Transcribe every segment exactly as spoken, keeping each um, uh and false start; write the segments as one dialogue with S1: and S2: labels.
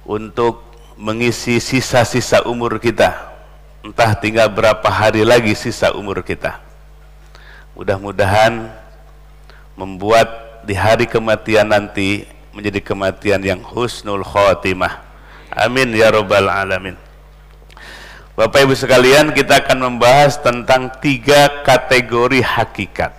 S1: untuk mengisi sisa-sisa umur kita. Entah tinggal berapa hari lagi sisa umur kita. Mudah-mudahan membuat di hari kematian nanti menjadi kematian yang husnul khotimah. Amin ya rabbal alamin. Bapak Ibu sekalian, kita akan membahas tentang tiga kategori hakikat.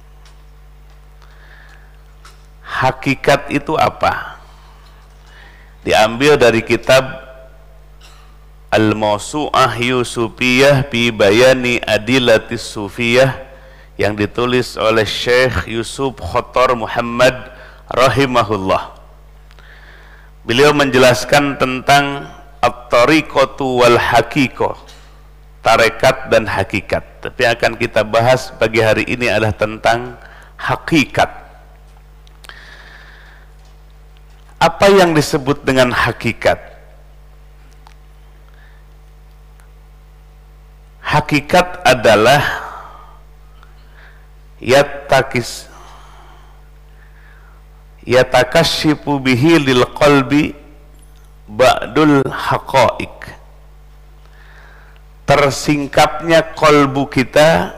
S1: Hakikat itu apa? Diambil dari kitab Al-Mawsu'ah Yusufiyah bi Bayani Adillatis Sufiyah yang ditulis oleh Syekh Yusuf Khotor Muhammad rahimahullah. Beliau menjelaskan tentang at-tariqatu wal haqiqah, tarekat dan hakikat. Tapi akan kita bahas pagi hari ini adalah tentang hakikat. Apa yang disebut dengan hakikat? Hakikat adalah yatakis yatakashifu bihi lil qalbi ba'dul haqa'iq, tersingkapnya kolbu kita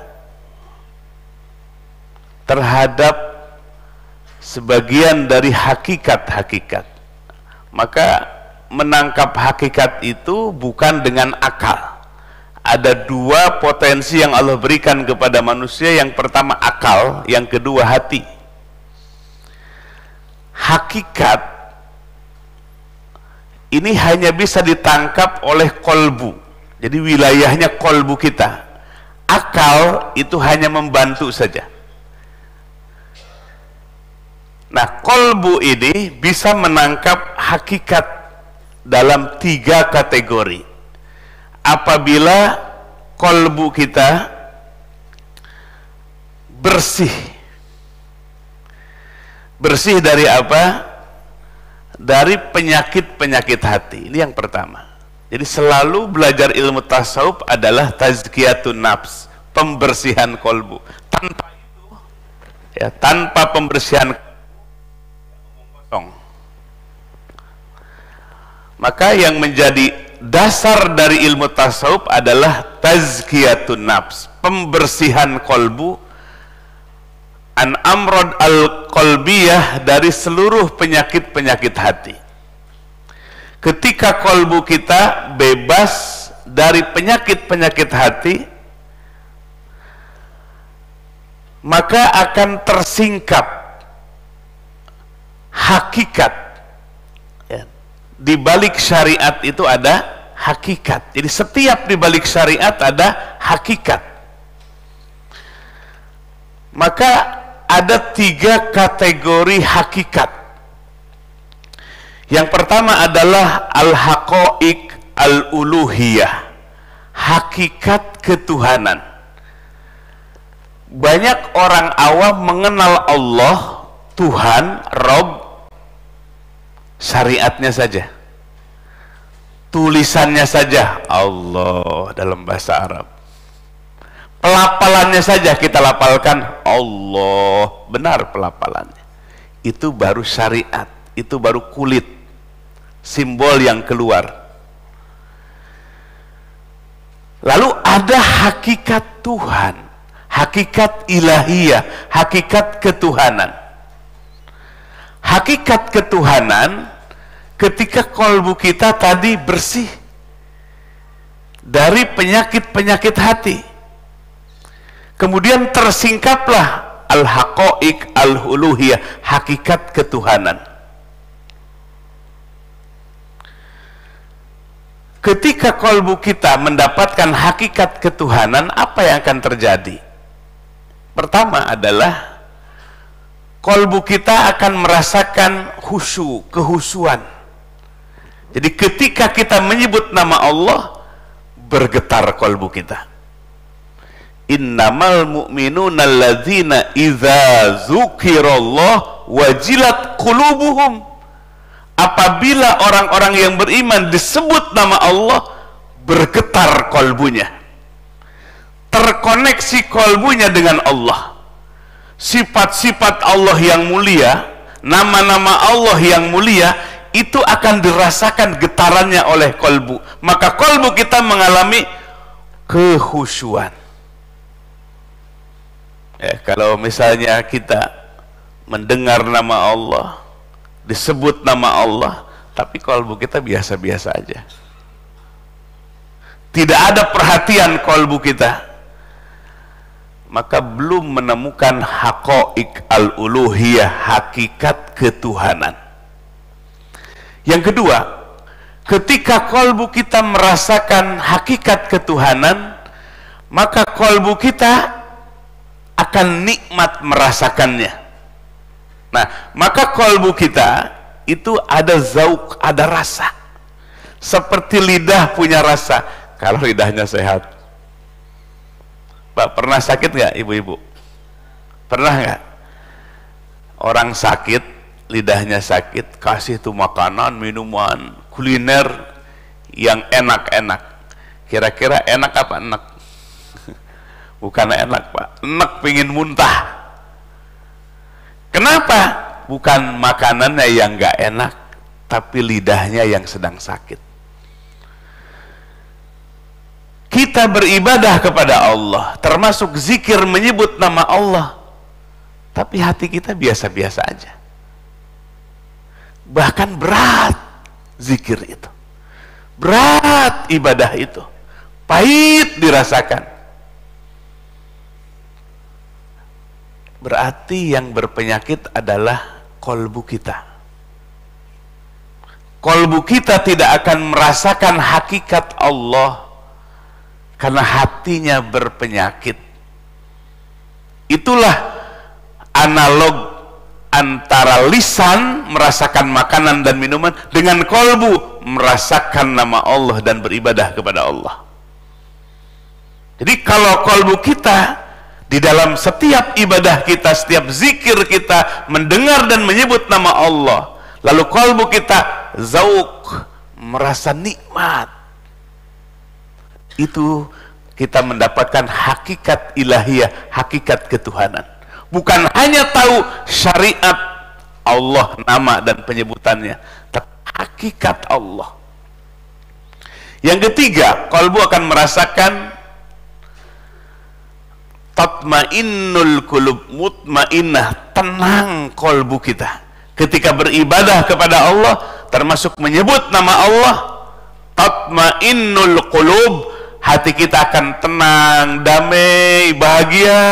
S1: terhadap sebagian dari hakikat-hakikat. Maka menangkap hakikat itu bukan dengan akal. Ada dua potensi yang Allah berikan kepada manusia. Yang pertama akal, yang kedua hati. Hakikat ini hanya bisa ditangkap oleh kolbu. Jadi wilayahnya kolbu kita. Akal itu hanya membantu saja. Nah, kolbu ini bisa menangkap hakikat dalam tiga kategori. Apabila kolbu kita bersih. Bersih dari apa? Dari penyakit-penyakit hati. Ini yang pertama. Jadi selalu belajar ilmu tasawuf adalah tazkiyatun nafs, pembersihan kolbu. Tanpa itu, ya, tanpa pembersihan kosong. Maka yang menjadi dasar dari ilmu tasawuf adalah tazkiyatun nafs, pembersihan kolbu, an amrod al-qalbiyah, dari seluruh penyakit-penyakit hati. Ketika kolbu kita bebas dari penyakit-penyakit hati, maka akan tersingkap hakikat. Ya. Di balik syariat itu ada hakikat. Jadi setiap di balik syariat ada hakikat. Maka ada tiga kategori hakikat. Yang pertama adalah al-haqa'iq al-uluhiyah, hakikat ketuhanan. Banyak orang awam mengenal Allah, Tuhan, Rob, syariatnya saja, tulisannya saja Allah dalam bahasa Arab, pelafalannya saja kita lafalkan Allah, benar pelafalannya. Itu baru syariat, itu baru kulit, simbol yang keluar. Lalu ada hakikat Tuhan, hakikat ilahiyah, hakikat ketuhanan. Hakikat ketuhanan ketika kolbu kita tadi bersih dari penyakit-penyakit hati, kemudian tersingkaplah al-haqa'iq al-uluhiyah, hakikat ketuhanan. Ketika kolbu kita mendapatkan hakikat ketuhanan, apa yang akan terjadi? Pertama adalah kolbu kita akan merasakan khusyuk, kehusuan. Jadi ketika kita menyebut nama Allah, bergetar kolbu kita. Innamal mu'minuna alladzina idza dzukirallah wajilat qulubuhum. Apabila orang-orang yang beriman disebut nama Allah, bergetar kolbunya, terkoneksi kolbunya dengan Allah. Sifat-sifat Allah yang mulia, nama-nama Allah yang mulia, itu akan dirasakan getarannya oleh kolbu, maka kolbu kita mengalami kekhusyuan. Ya, kalau misalnya kita mendengar nama Allah, disebut nama Allah, tapi kolbu kita biasa-biasa aja, tidak ada perhatian kolbu kita, maka belum menemukan haqaiq al-uluhiyah, hakikat ketuhanan. Yang kedua, ketika kolbu kita merasakan hakikat ketuhanan, maka kolbu kita akan nikmat merasakannya. Nah, maka kolbu kita itu ada zauk, ada rasa, seperti lidah punya rasa. Kalau lidahnya sehat. Pak, pernah sakit nggak ibu-ibu? Pernah nggak? Orang sakit, lidahnya sakit, kasih tuh makanan, minuman, kuliner yang enak-enak. Kira-kira enak apa enak? Bukan enak, Pak. Enak, pingin muntah. Kenapa? Bukan makanannya yang nggak enak, tapi lidahnya yang sedang sakit. Kita beribadah kepada Allah, termasuk zikir menyebut nama Allah, tapi hati kita biasa-biasa aja. Bahkan berat zikir itu, berat ibadah itu, pahit dirasakan. Berarti yang berpenyakit adalah kolbu kita. Kolbu kita tidak akan merasakan hakikat Allah karena hatinya berpenyakit. Itulah analog antara lisan merasakan makanan dan minuman dengan kolbu merasakan nama Allah dan beribadah kepada Allah. Jadi kalau kolbu kita di dalam setiap ibadah kita, setiap zikir kita mendengar dan menyebut nama Allah, lalu kolbu kita zauk, merasa nikmat, itu kita mendapatkan hakikat ilahiyah, hakikat ketuhanan. Bukan hanya tahu syariat Allah, nama dan penyebutannya, tapi hakikat Allah. Yang ketiga, kolbu akan merasakan tatmainnul qulub, mutmainnah, tenang kolbu kita ketika beribadah kepada Allah, termasuk menyebut nama Allah. Tatmainnul qulub, hati kita akan tenang, damai, bahagia.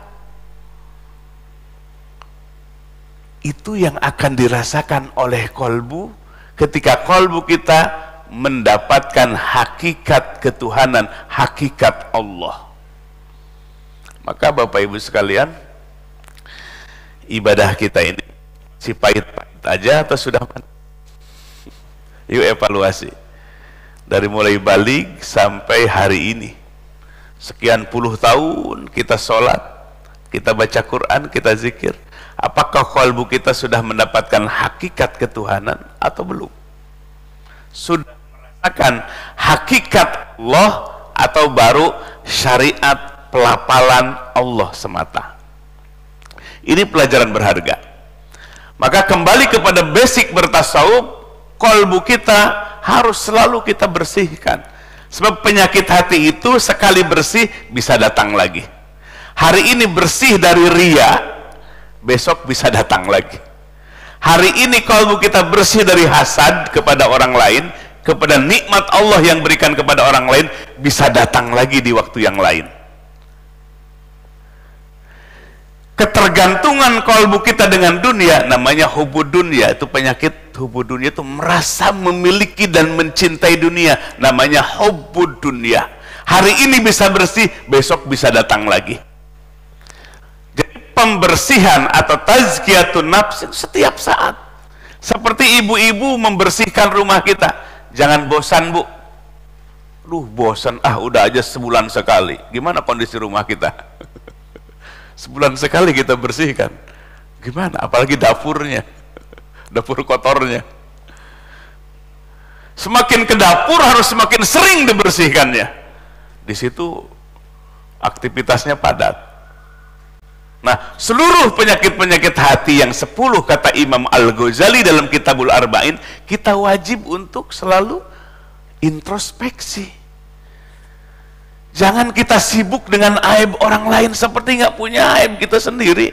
S1: Itu yang akan dirasakan oleh kolbu ketika kolbu kita mendapatkan hakikat ketuhanan, hakikat Allah. Maka Bapak Ibu sekalian, ibadah kita ini si pahit-pahit aja atau sudah mantap? Yuk evaluasi. Dari mulai balik sampai hari ini, sekian puluh tahun kita sholat, kita baca Quran, kita zikir. Apakah kalbu kita sudah mendapatkan hakikat ketuhanan atau belum? Sudah merasakan hakikat Allah atau baru syariat pelapalan Allah semata? Ini pelajaran berharga. Maka kembali kepada basic bertasawuf, kalbu kita harus selalu kita bersihkan. Sebab penyakit hati itu sekali bersih bisa datang lagi. Hari ini bersih dari riya, besok bisa datang lagi. Hari ini kalbu kita bersih dari hasad kepada orang lain, kepada nikmat Allah yang berikan kepada orang lain, bisa datang lagi di waktu yang lain. Ketergantungan kalbu kita dengan dunia namanya hubud dunia, itu penyakit hubud dunia, itu merasa memiliki dan mencintai dunia, namanya hubud dunia. Hari ini bisa bersih, besok bisa datang lagi. Jadi pembersihan atau tazkiyatun nafs setiap saat. Seperti ibu-ibu membersihkan rumah kita, jangan bosan bu. Duh bosan, ah udah aja sebulan sekali. Gimana kondisi rumah kita? Sebulan sekali kita bersihkan, gimana? Apalagi dapurnya, dapur kotornya. Semakin ke dapur harus semakin sering dibersihkannya. Di situ aktivitasnya padat. Nah, seluruh penyakit-penyakit hati yang sepuluh kata Imam Al-Ghazali dalam Kitabul Arba'in, kita wajib untuk selalu introspeksi. Jangan kita sibuk dengan aib orang lain seperti nggak punya aib kita sendiri.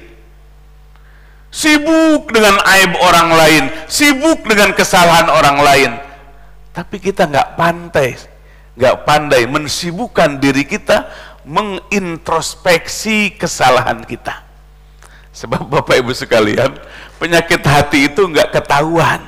S1: Sibuk dengan aib orang lain, sibuk dengan kesalahan orang lain, tapi kita nggak pandai, nggak pandai mensibukkan diri kita mengintrospeksi kesalahan kita. Sebab Bapak Ibu sekalian, penyakit hati itu nggak ketahuan.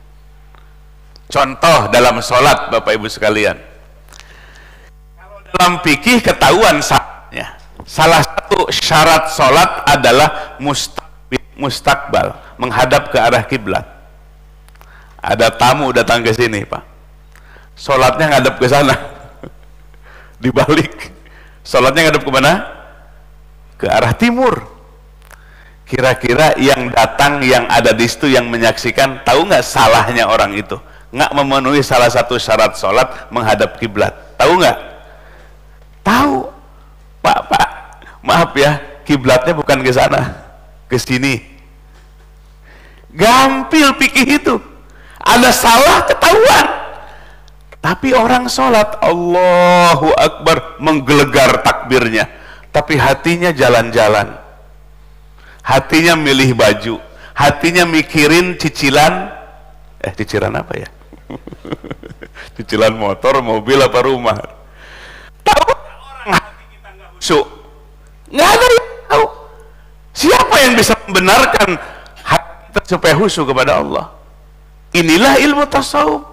S1: Contoh dalam sholat, Bapak Ibu sekalian, kalau dalam fikih ketahuan syaratnya. Salah satu syarat sholat adalah mustaqbil, mustakbal, menghadap ke arah kiblat. Ada tamu datang ke sini, Pak, sholatnya ngadep ke sana, dibalik. Sholatnya ngadep ke mana? Ke arah timur. Kira-kira yang datang, yang ada di situ, yang menyaksikan, tahu nggak salahnya orang itu? Nggak memenuhi salah satu syarat sholat, menghadap kiblat. Tahu nggak? Tahu. Pak, Pak, maaf ya, kiblatnya bukan ke sana, ke sini. Gampil pikir itu. Ada salah ketahuan. Tapi orang sholat, Allahu Akbar, menggelegar takbirnya, tapi hatinya jalan-jalan, hatinya milih baju, hatinya mikirin cicilan, eh cicilan apa ya? Cicilan motor, mobil, apa rumah? Tahu orang hati kita nggak khusyuk? Nggak ada yang tahu. Siapa yang bisa membenarkan hati kita supaya khusyuk kepada Allah? Inilah ilmu tasawuf.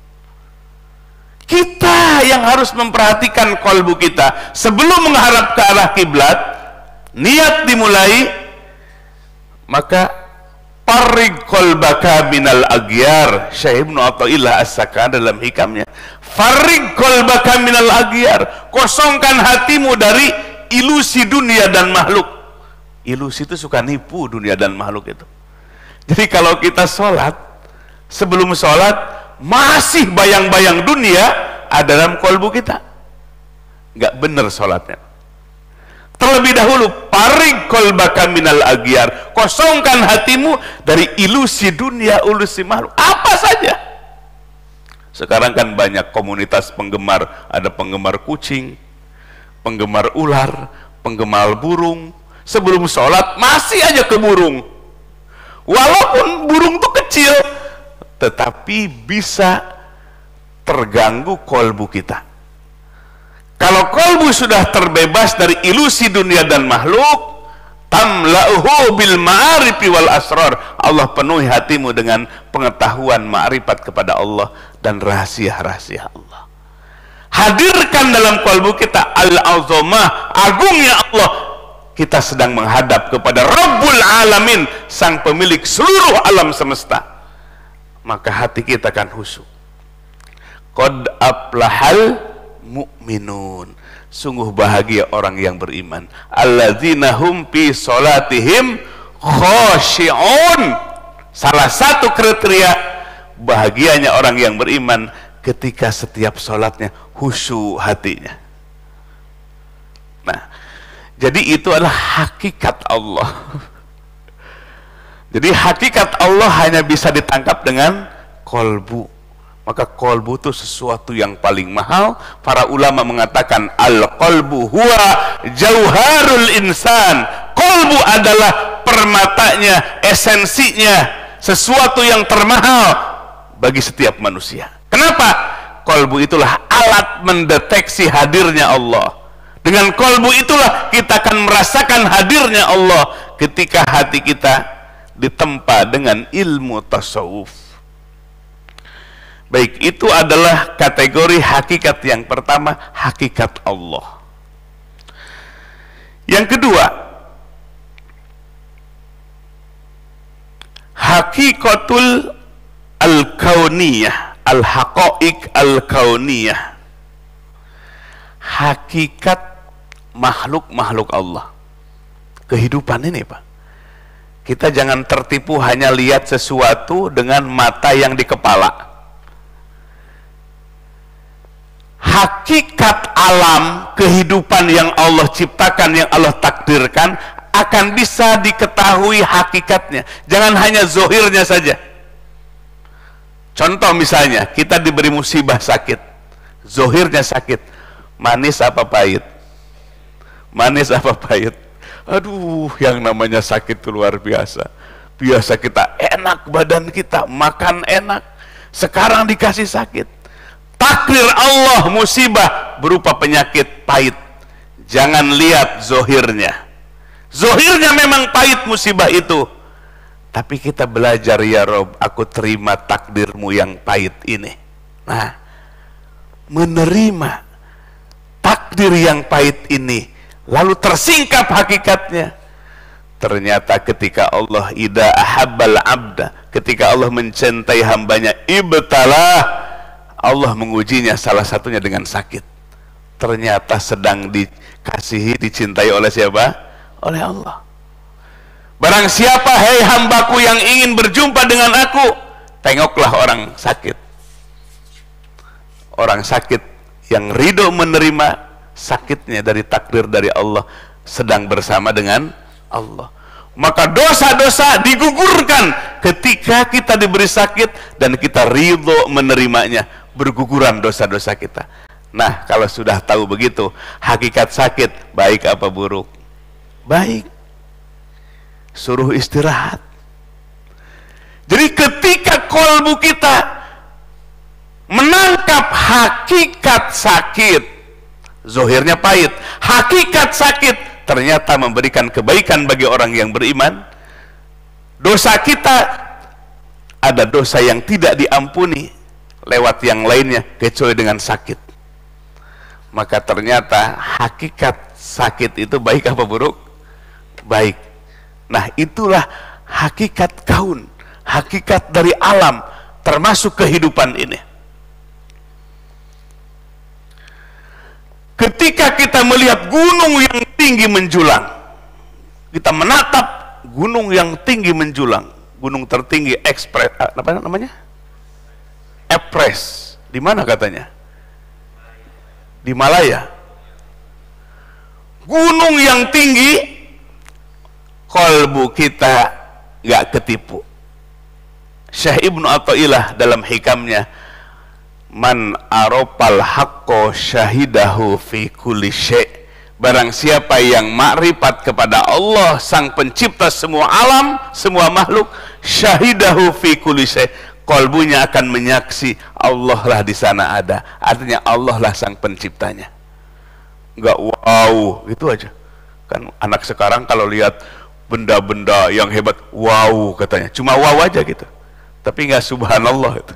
S1: Kita yang harus memperhatikan kolbu kita sebelum menghadap ke arah kiblat. Niat dimulai, maka parig kolbaka minal agyar. Syekh Ibnu Athaillah As-Sakandari dalam hikamnya, farig kolbaka minal agyar, kosongkan hatimu dari ilusi dunia dan makhluk. Ilusi itu suka nipu dunia dan makhluk itu. Jadi kalau kita sholat, sebelum sholat masih bayang-bayang dunia ada dalam kolbu kita, nggak benar sholatnya. Terlebih dahulu, parig kolbaka minal agyar, kosongkan hatimu dari ilusi dunia, ilusi makhluk, apa saja. Sekarang kan banyak komunitas penggemar, ada penggemar kucing, penggemar ular, penggemar burung. Sebelum sholat masih aja ke burung, walaupun burung itu kecil, tetapi bisa terganggu kolbu kita. Kalau kolbu sudah terbebas dari ilusi dunia dan makhluk, tamla'uhu bil ma'arifi wal asrar, Allah penuhi hatimu dengan pengetahuan ma'rifat kepada Allah dan rahasia-rahasia Allah. Hadirkan dalam kolbu kita al-azamah, agungnya Allah. Kita sedang menghadap kepada Rabbul Alamin, sang pemilik seluruh alam semesta. Maka hati kita akan khusyuk. Qad aflahal mu'minun, sungguh bahagia orang yang beriman. Alladzina hum fi sholatihim khashi'un. Salah satu kriteria bahagianya orang yang beriman ketika setiap sholatnya khusyuk hatinya. Nah, jadi itu adalah hakikat Allah. Jadi hakikat Allah hanya bisa ditangkap dengan kolbu. Maka kolbu itu sesuatu yang paling mahal. Para ulama mengatakan al-kolbu huwa jauharul insan. Kolbu adalah permatanya, esensinya, sesuatu yang termahal bagi setiap manusia. Kenapa? Kolbu itulah alat mendeteksi hadirnya Allah. Dengan kolbu itulah kita akan merasakan hadirnya Allah ketika hati kita ditempa dengan ilmu tasawuf. Baik, itu adalah kategori hakikat yang pertama, hakikat Allah. Yang kedua, hakikatul al-kauniyah, al-haqa'iq al-kauniyah, hakikat makhluk-makhluk Allah, kehidupan ini, Pak. Kita jangan tertipu hanya lihat sesuatu dengan mata yang di kepala. Hakikat alam kehidupan yang Allah ciptakan, yang Allah takdirkan, akan bisa diketahui hakikatnya, jangan hanya zohirnya saja. Contoh misalnya, kita diberi musibah sakit, zohirnya sakit, manis apa pahit? Manis apa pahit? Aduh, yang namanya sakit itu luar biasa. Biasa kita enak, badan kita makan enak, sekarang dikasih sakit. Takdir Allah musibah berupa penyakit pahit. Jangan lihat zohirnya. Zohirnya memang pahit musibah itu, tapi kita belajar, ya Rob, aku terima takdirmu yang pahit ini. Nah, menerima takdir yang pahit ini, lalu tersingkap hakikatnya. Ternyata ketika Allah ida ahabbal abda, ketika Allah mencintai hambanya, ibtalah, Allah mengujinya, salah satunya dengan sakit. Ternyata sedang dikasihi, dicintai oleh siapa? Oleh Allah. Barang siapa, hei hambaku yang ingin berjumpa dengan aku, tengoklah orang sakit. Orang sakit yang ridho menerima sakitnya dari takdir dari Allah, sedang bersama dengan Allah. Maka dosa-dosa digugurkan ketika kita diberi sakit dan kita ridho menerimanya, berguguran dosa-dosa kita. Nah, kalau sudah tahu begitu, hakikat sakit baik apa buruk? Baik. Suruh istirahat. Jadi ketika kolbu kita menangkap hakikat sakit, zohirnya pahit, hakikat sakit ternyata memberikan kebaikan bagi orang yang beriman. Dosa kita, ada dosa yang tidak diampuni lewat yang lainnya kecuali dengan sakit. Maka ternyata hakikat sakit itu baik apa buruk? Baik. Nah, itulah hakikat kaun, hakikat dari alam, termasuk kehidupan ini. Ketika kita melihat gunung yang tinggi menjulang, kita menatap gunung yang tinggi menjulang, gunung tertinggi ekspres, apa namanya? Everest. Di mana katanya? Di Malaya. Gunung yang tinggi, kolbu kita gak ketipu. Syekh Ibnu Athaillah dalam hikamnya, man aropal haqqo syahidahu fi kulli syai', barang siapa yang makrifat kepada Allah sang pencipta semua alam, semua makhluk, syahidahu fi kulli syai', kolbunya akan menyaksi Allah lah di sana ada. Artinya Allah lah sang penciptanya. Enggak wow gitu aja. Kan anak sekarang kalau lihat benda-benda yang hebat, wow katanya, cuma wow aja gitu, tapi nggak subhanallah itu.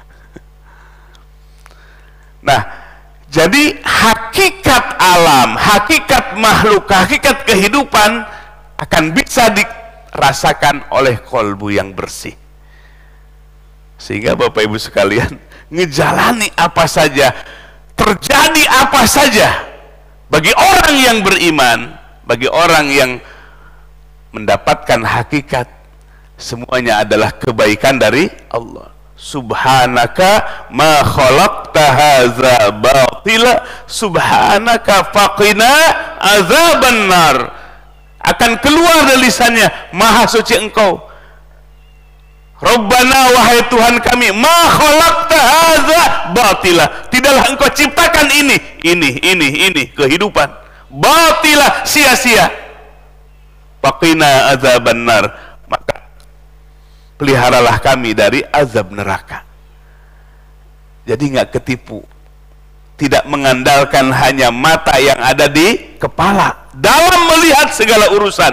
S1: Nah, jadi hakikat alam, hakikat makhluk, hakikat kehidupan akan bisa dirasakan oleh kolbu yang bersih. Sehingga Bapak Ibu sekalian, ngejalani apa saja, terjadi apa saja, bagi orang yang beriman, bagi orang yang mendapatkan hakikat, semuanya adalah kebaikan dari Allah. Subhanaka ma khalaqta hadza batila, subhanaka faqina azaban nar. Akan keluar dari lisannya, maha suci engkau. Rabbana, wahai Tuhan kami, ma khalaqta hadza batila, tidaklah engkau ciptakan ini, ini, ini, ini kehidupan batila, sia-sia. Faqina azaban nar, maka peliharalah kami dari azab neraka. Jadi nggak ketipu, tidak mengandalkan hanya mata yang ada di kepala dalam melihat segala urusan,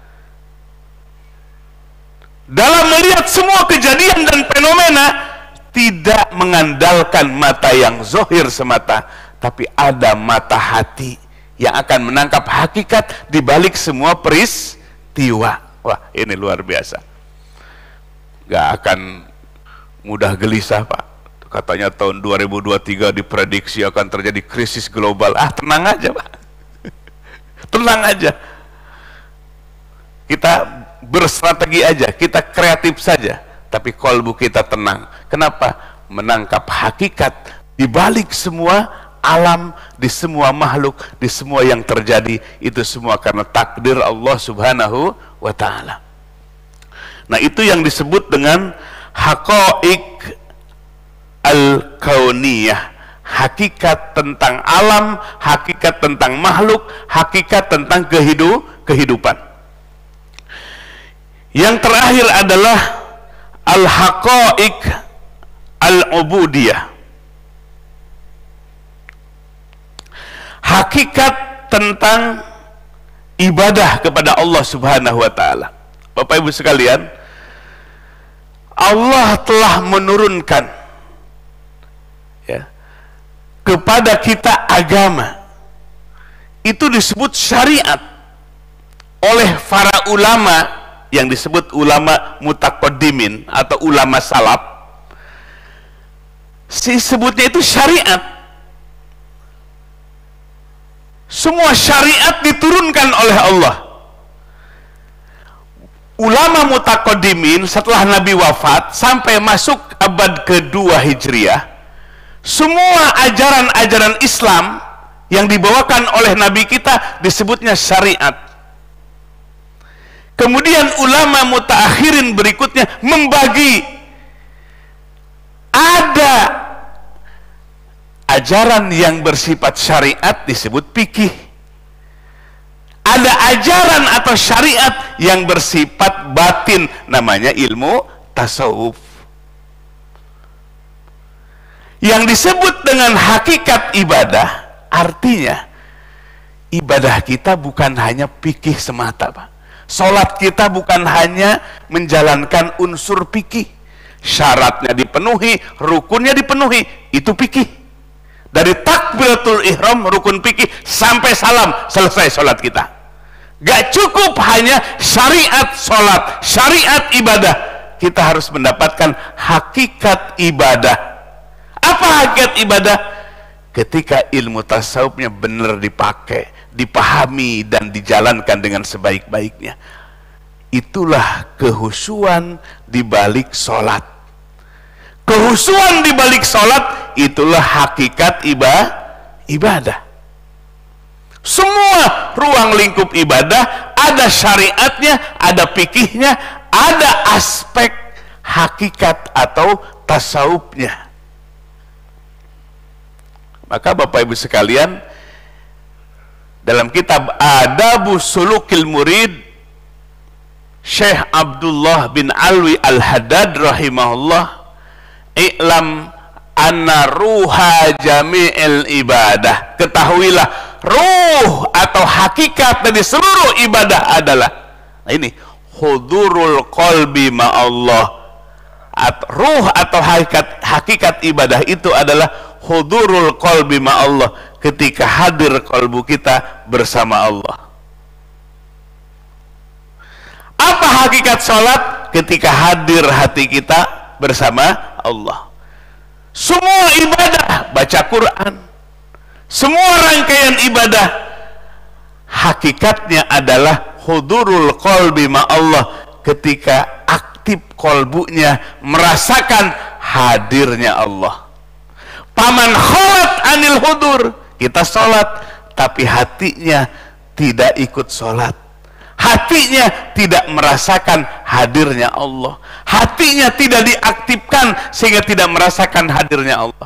S1: dalam melihat semua kejadian dan fenomena, tidak mengandalkan mata yang zohir semata, tapi ada mata hati yang akan menangkap hakikat di balik semua peristiwa. Wah, ini luar biasa. Gak akan mudah gelisah, Pak. Katanya tahun dua ribu dua puluh tiga diprediksi akan terjadi krisis global. Ah, tenang aja, Pak. Tenang aja. Kita berstrategi aja, kita kreatif saja, tapi kolbu kita tenang. Kenapa? Menangkap hakikat di balik semua alam, di semua makhluk, di semua yang terjadi, itu semua karena takdir Allah Subhanahu wa ta'ala. Nah, itu yang disebut dengan haqaiq al-kauniyah, hakikat tentang alam, hakikat tentang makhluk, hakikat tentang kehidup, kehidupan. Yang terakhir adalah al-haqaiq al-ubudiyah, hakikat tentang ibadah kepada Allah Subhanahu wa ta'ala. Bapak Ibu sekalian, Allah telah menurunkan ya, kepada kita agama, itu disebut syariat oleh para ulama yang disebut ulama mutaqaddimin atau ulama salaf. Si sebutnya itu syariat. Semua syariat diturunkan oleh Allah. Ulama mutaqaddimin setelah Nabi wafat sampai masuk abad kedua Hijriah, semua ajaran-ajaran Islam yang dibawakan oleh Nabi kita disebutnya syariat. Kemudian ulama mutaakhirin berikutnya membagi, ada ajaran yang bersifat syariat disebut fikih, ada ajaran atau syariat yang bersifat batin namanya ilmu tasawuf. Yang disebut dengan hakikat ibadah, artinya ibadah kita bukan hanya fikih semata, Pak. Salat kita bukan hanya menjalankan unsur fikih, syaratnya dipenuhi, rukunnya dipenuhi, itu fikih. Dari takbiratul ihram, rukun fikih, sampai salam, selesai salat kita. Gak cukup hanya syariat salat, syariat ibadah. Kita harus mendapatkan hakikat ibadah. Apa hakikat ibadah? Ketika ilmu tasawufnya benar dipakai, dipahami dan dijalankan dengan sebaik-baiknya, itulah kehusuan di balik sholat. Kehusuan di balik sholat itulah hakikat ibadah. Semua ruang lingkup ibadah ada syariatnya, ada fikihnya, ada aspek hakikat atau tasawufnya. Maka Bapak Ibu sekalian, dalam kitab Adabus Sulukil Murid, Syekh Abdullah bin Alwi Al-Haddad rahimahullah, i'lam anna ruha jami'il ibadah, ketahuilah ruh atau hakikat dari seluruh ibadah adalah, nah ini, hudurul qalbi ma'allah. At, ruh atau hakikat, hakikat ibadah itu adalah hudurul qalbi ma'allah, ketika hadir kalbu kita bersama Allah. Apa hakikat sholat? Ketika hadir hati kita bersama Allah. Semua ibadah, baca Quran, semua rangkaian ibadah, hakikatnya adalah hudurul qalbi ma'allah, ketika aktif kalbunya merasakan hadirnya Allah. Paman kholat anil hudur, kita sholat tapi hatinya tidak ikut sholat, hatinya tidak merasakan hadirnya Allah, hatinya tidak diaktifkan sehingga tidak merasakan hadirnya Allah.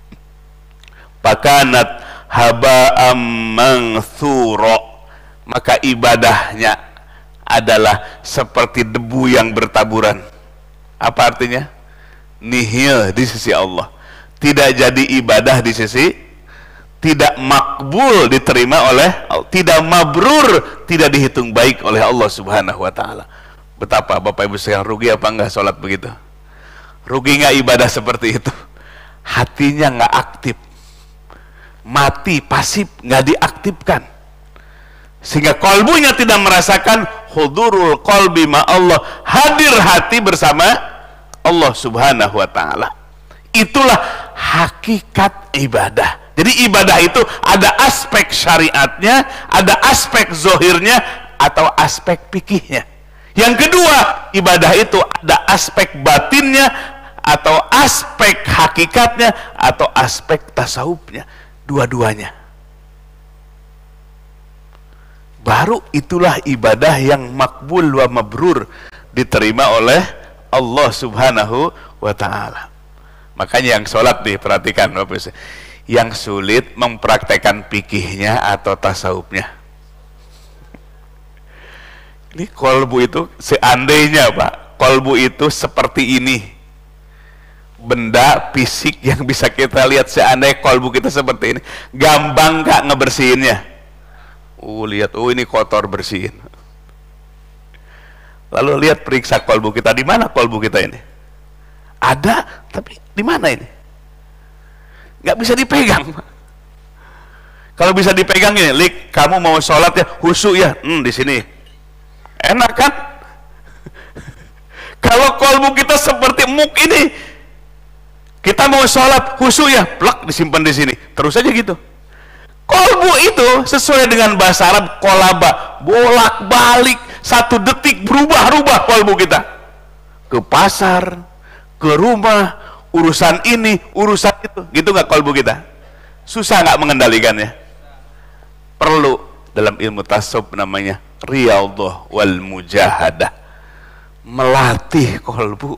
S1: Pakanat haba'am manthura, maka ibadahnya adalah seperti debu yang bertaburan. Apa artinya? Nihil di sisi Allah, tidak jadi ibadah di sisi, tidak makbul diterima oleh, tidak mabrur, tidak dihitung baik oleh Allah Subhanahu wa ta'ala. Betapa Bapak Ibu sekalian, rugi apa enggak sholat begitu? Rugi enggak ibadah seperti itu? Hatinya enggak aktif, mati, pasif, enggak diaktifkan, sehingga kalbunya tidak merasakan hudurul qalbi ma'allah, hadir hati bersama Allah Subhanahu wa ta'ala. Itulah hakikat ibadah. Jadi ibadah itu ada aspek syariatnya, ada aspek zohirnya, atau aspek fikihnya. Yang kedua, ibadah itu ada aspek batinnya, atau aspek hakikatnya, atau aspek tasawufnya. dua-duanya. Baru itulah ibadah yang makbul wa mabrur, diterima oleh Allah subhanahu wa ta'ala. Makanya yang sholat diperhatikan Bapak Ibu, yang sulit mempraktekkan fikihnya atau tasawufnya. Ini kolbu itu seandainya Pak, kolbu itu seperti ini, benda fisik yang bisa kita lihat, seandainya kolbu kita seperti ini, gampang gak ngebersihinnya? Oh lihat, oh ini kotor, bersihin. Lalu lihat, periksa kolbu kita, di mana kolbu kita ini? Ada, tapi di mana ini? Nggak bisa dipegang. Kalau bisa dipegang ini, Lik, kamu mau sholat ya, khusyuk ya, hmm, di sini. Enak kan? Kalau kolbu kita seperti muk ini, kita mau sholat khusyuk ya, plak, disimpan di sini, terus aja gitu. Kolbu itu sesuai dengan bahasa Arab kolaba, bolak-balik, satu detik berubah-ubah kolbu kita. Ke pasar, ke rumah, urusan ini, urusan itu, gitu nggak kolbu kita? Susah nggak mengendalikannya? Perlu dalam ilmu tasawuf namanya riyadhah wal mujahadah, melatih kolbu,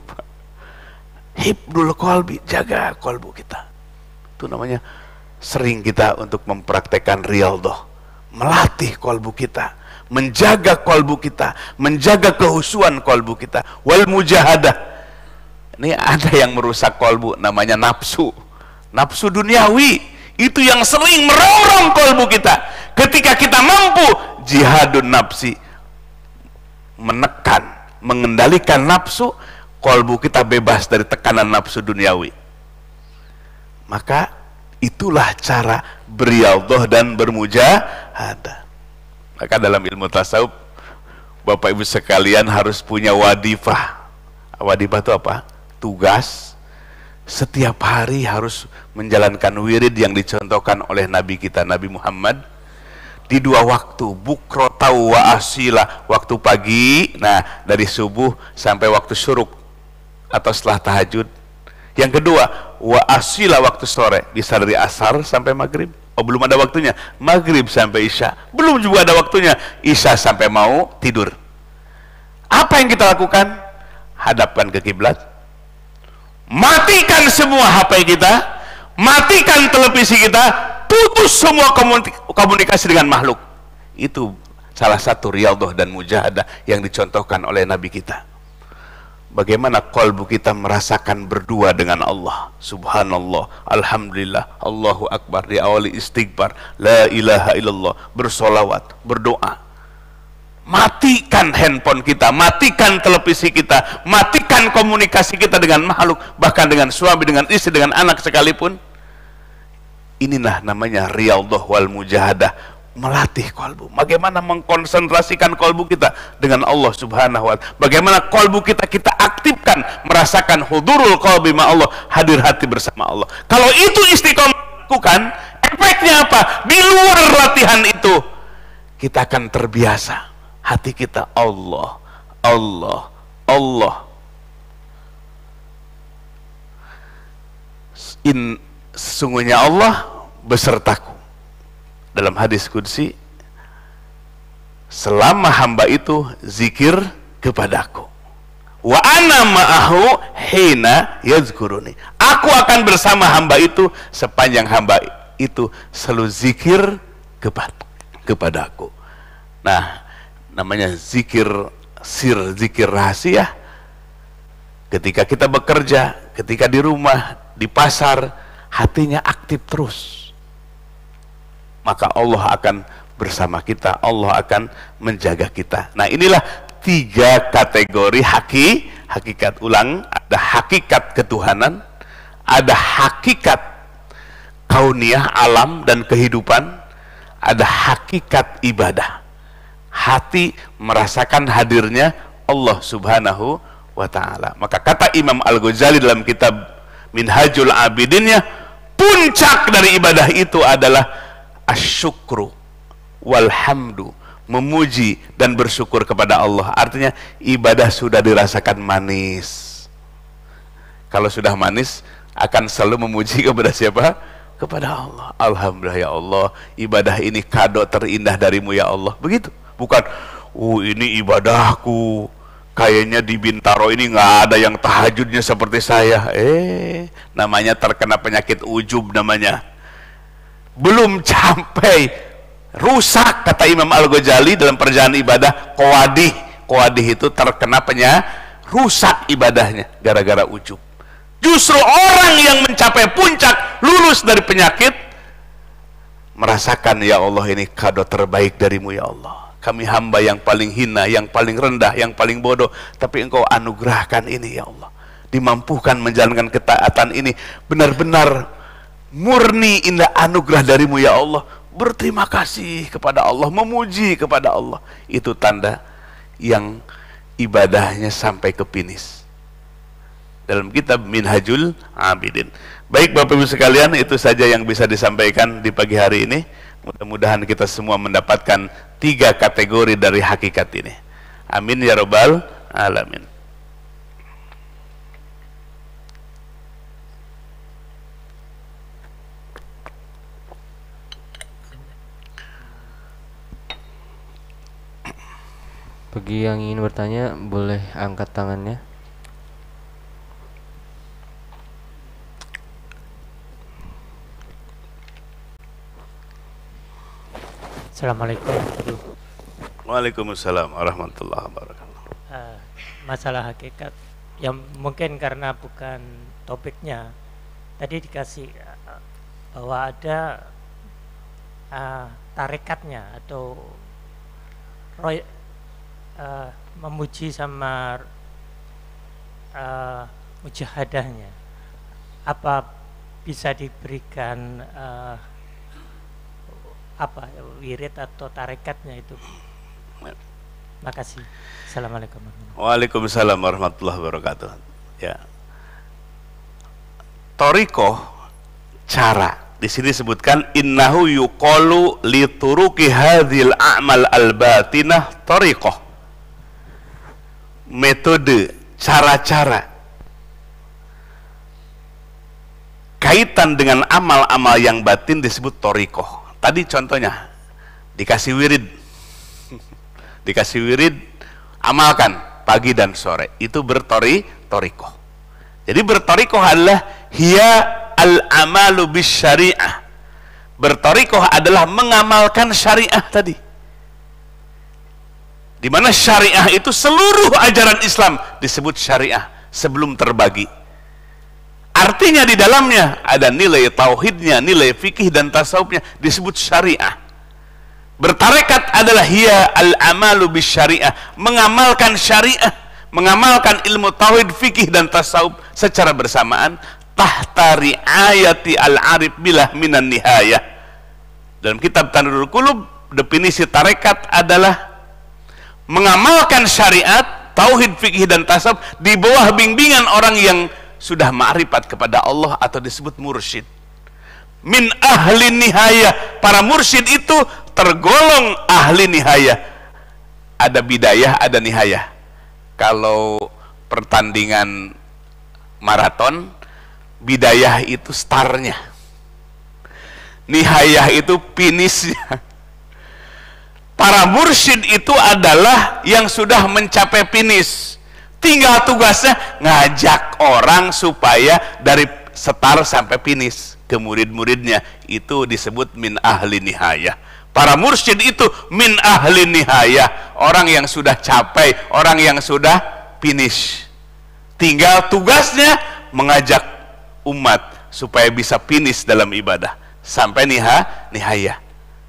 S1: hibdul kolbi, jaga kolbu kita. Itu namanya sering kita untuk mempraktekkan riyadhah, melatih kolbu kita, menjaga kolbu kita, menjaga kehusuan kolbu kita, wal mujahadah. Ini ada yang merusak kolbu, namanya nafsu, nafsu duniawi, itu yang sering merongrong kolbu kita. Ketika kita mampu jihadun nafsi, menekan, mengendalikan nafsu, kolbu kita bebas dari tekanan nafsu duniawi. Maka itulah cara beriyadhah dan bermujahadah. Maka dalam ilmu tasawuf, Bapak Ibu sekalian harus punya wadifah. Wadifah itu apa? Tugas. Setiap hari harus menjalankan wirid yang dicontohkan oleh Nabi kita, Nabi Muhammad, di dua waktu, bukrotau wa asila, waktu pagi, nah dari subuh sampai waktu syuruk atau setelah tahajud. Yang kedua, wa asila, waktu sore, bisa dari asar sampai maghrib. Oh, belum ada waktunya, maghrib sampai isya. Belum juga ada waktunya, isya sampai mau tidur. Apa yang kita lakukan? Hadapkan ke kiblat, matikan semua H P kita, matikan televisi kita, putus semua komunikasi dengan makhluk. Itu salah satu riyadhah dan mujahadah yang dicontohkan oleh Nabi kita. Bagaimana kolbu kita merasakan berdua dengan Allah. Subhanallah, alhamdulillah, Allahu Akbar, di awali istighfar, la ilaha illallah, bersolawat, berdoa. Matikan handphone kita, matikan televisi kita, matikan komunikasi kita dengan makhluk, bahkan dengan suami, dengan istri, dengan anak sekalipun. Inilah namanya riyadhah wal mujahadah, melatih kolbu. Bagaimana mengkonsentrasikan kolbu kita dengan Allah subhanahu wa ta'ala. Bagaimana kolbu kita kita aktifkan, merasakan hudurul qalbi ma Allah, hadir hati bersama Allah. Kalau itu istiqomah lakukan, efeknya apa? Di luar latihan itu, kita akan terbiasa. Hati kita Allah, Allah, Allah. In, sesungguhnya Allah besertaku. Dalam hadis qudsi, selama hamba itu zikir kepadaku, wa ana ma'ahu hina yazkuruni, aku akan bersama hamba itu sepanjang hamba itu selalu zikir kepada kepadaku. Nah, namanya zikir sir, zikir rahasia. Ketika kita bekerja, ketika di rumah, di pasar, hatinya aktif terus, maka Allah akan bersama kita, Allah akan menjaga kita. Nah, inilah tiga kategori haki, hakikat. Ulang, ada hakikat ketuhanan, ada hakikat kauniyah, alam dan kehidupan, ada hakikat ibadah. Hati merasakan hadirnya Allah subhanahu wa ta'ala. Maka kata Imam Al-Ghazali dalam kitab Minhajul Abidinnya, puncak dari ibadah itu adalah asyukru walhamdu, memuji dan bersyukur kepada Allah. Artinya ibadah sudah dirasakan manis. Kalau sudah manis, akan selalu memuji kepada siapa? kepada Allah. Alhamdulillah ya Allah, ibadah ini kado terindah darimu ya Allah. Begitu. Bukan, oh ini ibadahku, kayaknya di Bintaro ini nggak ada yang tahajudnya seperti saya. Eh, namanya terkena penyakit ujub namanya. Belum sampai rusak, kata Imam Al-Ghazali dalam perjalanan ibadah, qawadih. Qawadih itu terkena penyakit, rusak ibadahnya gara-gara ujub. Justru orang yang mencapai puncak, lulus dari penyakit, merasakan, ya Allah ini kado terbaik darimu ya Allah. Kami hamba yang paling hina, yang paling rendah, yang paling bodoh, tapi engkau anugerahkan ini ya Allah. Dimampukan menjalankan ketaatan ini, benar-benar murni indah anugerah darimu ya Allah. Berterima kasih kepada Allah, memuji kepada Allah. Itu tanda yang ibadahnya sampai ke finish. Dalam kitab Minhajul Abidin. Baik Bapak Ibu sekalian, itu saja yang bisa disampaikan di pagi hari ini. Mudah-mudahan kita semua mendapatkan tiga kategori dari hakikat ini. Amin ya rabbal alamin.
S2: Bagi yang ingin bertanya, boleh angkat tangannya.
S3: Assalamualaikum.
S1: Waalaikumsalam warahmatullahi wabarakatuh.
S3: Uh, masalah hakikat yang mungkin karena bukan topiknya, tadi dikasih uh, bahwa ada uh, tarikatnya atau roy, uh, memuji sama uh, mujahadahnya. Apa bisa diberikan uh, apa wirid atau tarekatnya itu? Makasih. Assalamualaikum.
S1: Waalaikumsalam warahmatullahi wabarakatuh. Ya. Toriko, cara. Di sini disebutkan innahu yuqalu li turuki hadhil a'mal al-batinah toriko. Metode, cara-cara kaitan dengan amal-amal yang batin disebut toriko. Tadi contohnya dikasih wirid, dikasih wirid, amalkan pagi dan sore, itu bertori toriko. Jadi bertoriko adalah hiya al amalu bis syariah. Bertoriko adalah mengamalkan syariah tadi. Di mana syariah itu seluruh ajaran Islam disebut syariah sebelum terbagi. Artinya di dalamnya ada nilai tauhidnya, nilai fikih dan tasawufnya disebut syariah. Bertarekat adalah hiya al-amalu bis syariah, mengamalkan syariah, mengamalkan ilmu tauhid, fikih dan tasawuf secara bersamaan tahta riayati al-arif bilah minan nihayah. Dalam kitab Tanurul Qulub, definisi tarekat adalah mengamalkan syariat, tauhid, fikih dan tasawuf di bawah bimbingan orang yang sudah ma'rifat kepada Allah atau disebut mursyid. Min ahli nihayah, para mursyid itu tergolong ahli nihayah. Ada bidayah, ada nihayah. Kalau pertandingan maraton, bidayah itu startnya, nihayah itu finishnya. Para mursyid itu adalah yang sudah mencapai finish. Tinggal tugasnya ngajak orang supaya dari start sampai finish ke murid-muridnya. Itu disebut min ahli nihayah. Para mursyid itu min ahli nihayah, orang yang sudah capai, orang yang sudah finish. Tinggal tugasnya mengajak umat supaya bisa finish dalam ibadah sampai niha, nihayah.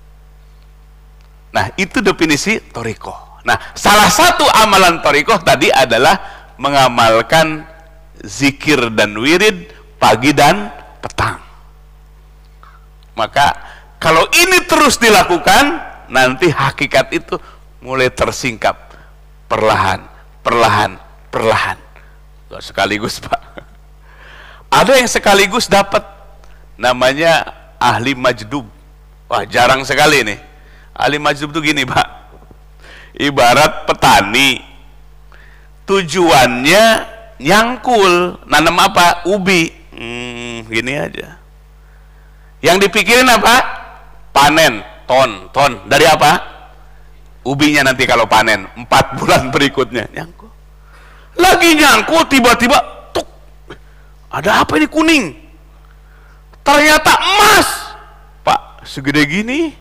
S1: Nah, itu definisi toriko. Nah, salah satu amalan torikoh tadi adalah mengamalkan zikir dan wirid pagi dan petang. Maka kalau ini terus dilakukan, nanti hakikat itu mulai tersingkap perlahan, perlahan, perlahan. Gak sekaligus, Pak. Ada yang sekaligus dapat, namanya ahli majdub. Wah, jarang sekali nih. Ahli majdub itu gini, Pak. Ibarat petani, tujuannya nyangkul, nanam apa? Ubi. Hmm, gini aja. Yang dipikirin apa? Panen, ton, ton. Dari apa? Ubinya nanti kalau panen, empat bulan berikutnya. Nyangkut. Lagi nyangkut, tiba-tiba, tuk. Ada apa ini kuning? Ternyata emas. Pak, segede gini.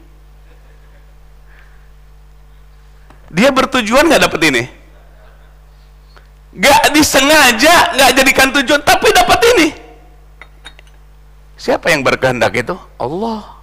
S1: Dia bertujuan nggak dapet ini? Nggak disengaja, nggak jadikan tujuan, tapi dapat ini. Siapa yang berkehendak itu? Allah.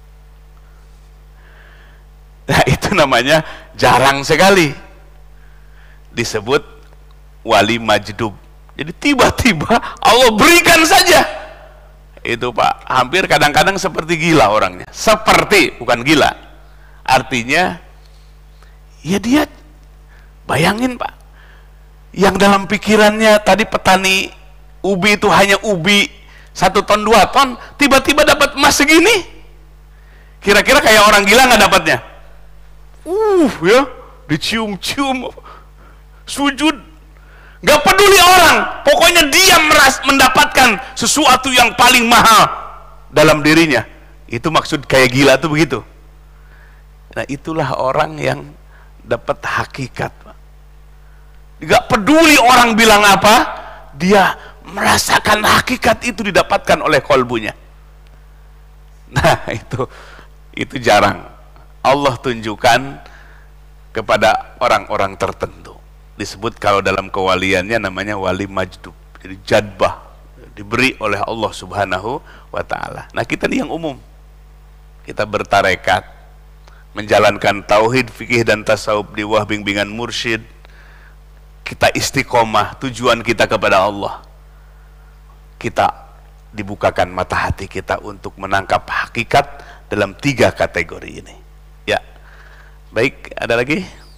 S1: Nah, itu namanya jarang sekali disebut wali majdub. Jadi tiba-tiba Allah berikan saja. Itu Pak, hampir kadang-kadang seperti gila orangnya. Seperti, bukan gila. Artinya, ya dia, bayangin Pak, yang dalam pikirannya tadi petani ubi itu hanya ubi satu ton dua ton, tiba-tiba dapat emas segini. Kira-kira kayak orang gila nggak dapatnya? Uh, ya, dicium-cium, sujud, nggak peduli orang, pokoknya dia meras mendapatkan sesuatu yang paling mahal dalam dirinya. Itu maksud kayak gila tuh begitu. Nah, itulah orang yang dapat hakikat. Nggak peduli orang bilang apa, dia merasakan hakikat itu didapatkan oleh kolbunya. Nah, itu itu jarang Allah tunjukkan kepada orang-orang tertentu. Disebut kalau dalam kewaliannya namanya wali majdub. Jadi jadbah, diberi oleh Allah Subhanahu wa ta'ala. Nah, kita nih yang umum, kita bertarekat, menjalankan tauhid, fikih dan tasawuf di bawah bimbingan mursyid. Kita istiqomah, tujuan kita kepada Allah. Kita dibukakan mata hati kita untuk menangkap hakikat dalam tiga kategori ini. Ya, baik, ada lagi?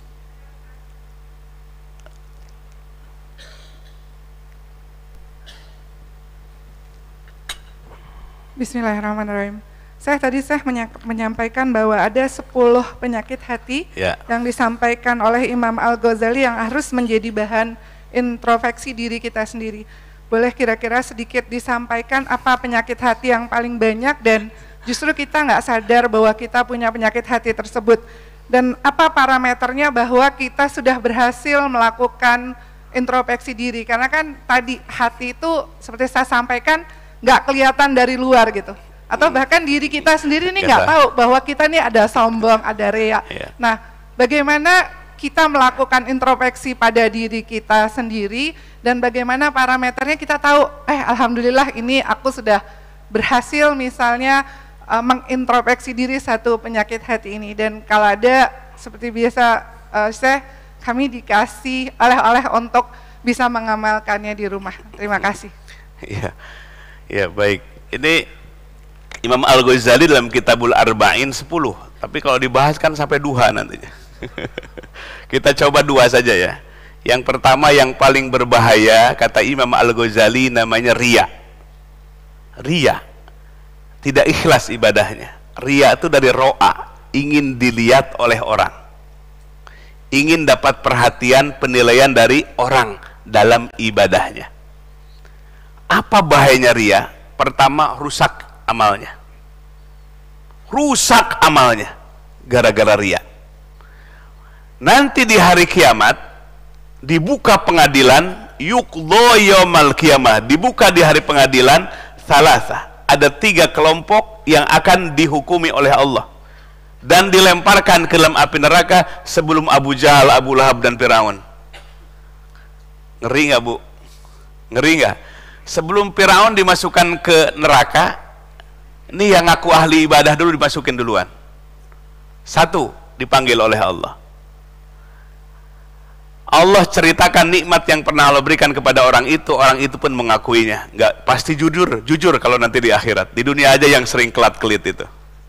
S4: Bismillahirrahmanirrahim. Saya tadi saya menyampaikan bahwa ada sepuluh penyakit hati
S1: ya,
S4: yang disampaikan oleh Imam Al-Ghazali yang harus menjadi bahan introspeksi diri kita sendiri. Boleh kira-kira sedikit disampaikan apa penyakit hati yang paling banyak dan justru kita nggak sadar bahwa kita punya penyakit hati tersebut, dan apa parameternya bahwa kita sudah berhasil melakukan introspeksi diri, karena kan tadi hati itu seperti saya sampaikan nggak kelihatan dari luar gitu, atau bahkan diri kita sendiri ini nggak tahu bahwa kita ini ada sombong, ada ria.
S1: Yeah.
S4: Nah, bagaimana kita melakukan introspeksi pada diri kita sendiri dan bagaimana parameternya kita tahu, eh alhamdulillah ini aku sudah berhasil misalnya uh, mengintrospeksi diri satu penyakit hati ini. Dan kalau ada seperti biasa uh, Syekh, kami dikasih oleh-oleh untuk bisa mengamalkannya di rumah. Terima kasih.
S1: Ya, ya baik. Ini Imam Al-Ghazali dalam Kitabul Arba'in sepuluh, tapi kalau dibahas kan sampai duha nantinya. Kita coba dua saja ya. Yang pertama yang paling berbahaya kata Imam Al-Ghazali namanya riya. Riya, tidak ikhlas ibadahnya. Riya itu dari ro'a, ingin dilihat oleh orang, ingin dapat perhatian, penilaian dari orang dalam ibadahnya. Apa bahayanya riya? Pertama, rusak amalnya. Rusak amalnya gara-gara riya. Nanti di hari kiamat dibuka pengadilan, yuqdha yaumal qiyamah, dibuka di hari pengadilan, salasa, ada tiga kelompok yang akan dihukumi oleh Allah dan dilemparkan ke dalam api neraka sebelum Abu Jahal, Abu Lahab dan Firaun. Ngeri nggak Bu? Ngeri nggak? Sebelum Firaun dimasukkan ke neraka, ini yang ngaku ahli ibadah dulu dimasukin duluan. Satu, dipanggil oleh Allah. Allah ceritakan nikmat yang pernah Allah berikan kepada orang itu, orang itu pun mengakuinya. Nggak, pasti jujur, jujur kalau nanti di akhirat. Di dunia aja yang sering kelat-kelit itu.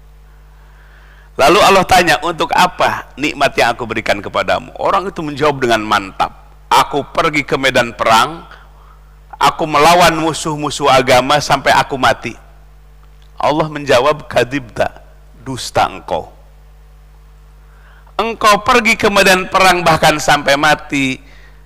S1: Lalu Allah tanya, untuk apa nikmat yang aku berikan kepadamu? Orang itu menjawab dengan mantap. Aku pergi ke medan perang, aku melawan musuh-musuh agama sampai aku mati. Allah menjawab, kadzibta, dusta engkau. Engkau pergi ke medan perang bahkan sampai mati,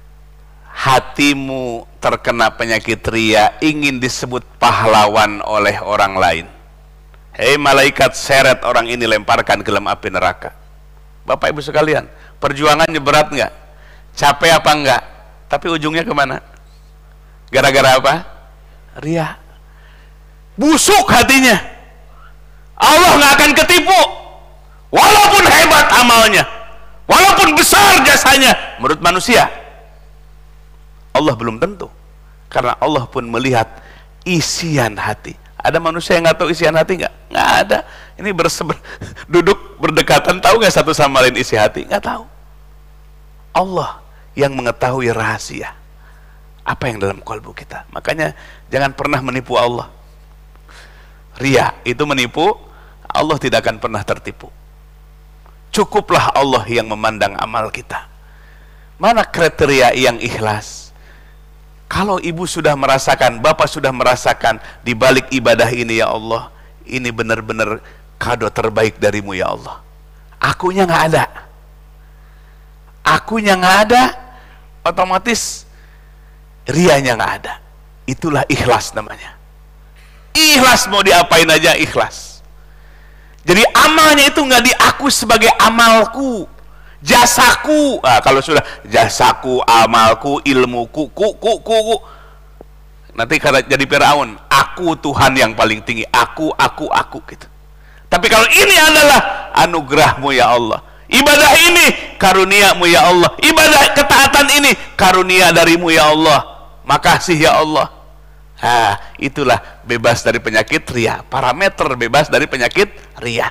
S1: hatimu terkena penyakit ria, ingin disebut pahlawan oleh orang lain. Hei malaikat, seret orang ini, lemparkan ke dalam api neraka. Bapak ibu sekalian, perjuangannya berat nggak? Capek apa enggak? Tapi ujungnya kemana? Gara-gara apa? Ria. Busuk hatinya. Allah nggak akan ketipu. Walaupun hebat amalnya, walaupun besar jasanya, menurut manusia, Allah belum tentu. Karena Allah pun melihat isian hati. Ada manusia yang nggak tahu isian hati nggak? Nggak ada. Ini berseber, duduk berdekatan, tahu nggak satu sama lain isi hati? Nggak tahu. Allah yang mengetahui rahasia apa yang dalam kalbu kita. Makanya jangan pernah menipu Allah. Ria itu menipu, Allah tidak akan pernah tertipu. Cukuplah Allah yang memandang amal kita. Mana kriteria yang ikhlas? Kalau ibu sudah merasakan, bapak sudah merasakan di balik ibadah ini, ya Allah, ini benar-benar kado terbaik darimu ya Allah. Akunya nggak ada. Akunya nggak ada, otomatis rianya nggak ada. Itulah ikhlas namanya. Ikhlas mau diapain aja ikhlas. Jadi amalnya itu nggak diaku sebagai amalku, jasaku. Nah, kalau sudah jasaku, amalku, ilmuku, ku, ku, ku, ku. Nanti kalau jadi Firaun, aku Tuhan yang paling tinggi, aku, aku, aku gitu. Tapi kalau ini adalah anugerahmu ya Allah, ibadah ini karuniamu ya Allah, ibadah ketaatan ini karunia darimu ya Allah, makasih ya Allah. Nah, itulah bebas dari penyakit ria, parameter bebas dari penyakit ria.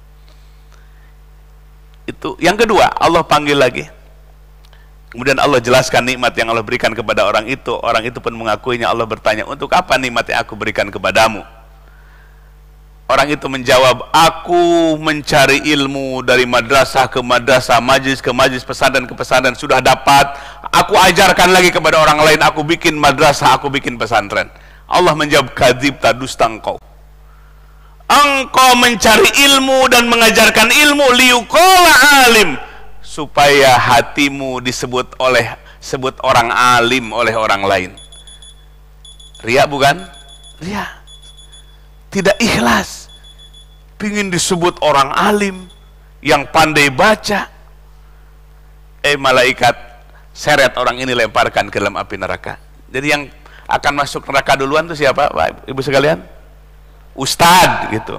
S1: Itu yang kedua, Allah panggil lagi. Kemudian Allah jelaskan nikmat yang Allah berikan kepada orang itu. Orang itu pun mengakuinya. Allah bertanya, untuk apa nikmat yang aku berikan kepadamu? Orang itu menjawab, aku mencari ilmu dari madrasah ke madrasah, majlis ke majlis, pesantren ke pesantren, sudah dapat, aku ajarkan lagi kepada orang lain, aku bikin madrasah, aku bikin pesantren. Allah menjawab, kadzibta, dusta engkau. Engkau mencari ilmu dan mengajarkan ilmu liyuqala alim, supaya hatimu disebut oleh sebut orang alim oleh orang lain. Ria bukan? Ria. Tidak ikhlas. Pingin disebut orang alim yang pandai baca. Eh malaikat, seret orang ini, lemparkan ke dalam api neraka. Jadi yang akan masuk neraka duluan itu siapa, Pak, Ibu sekalian? Ustadz gitu.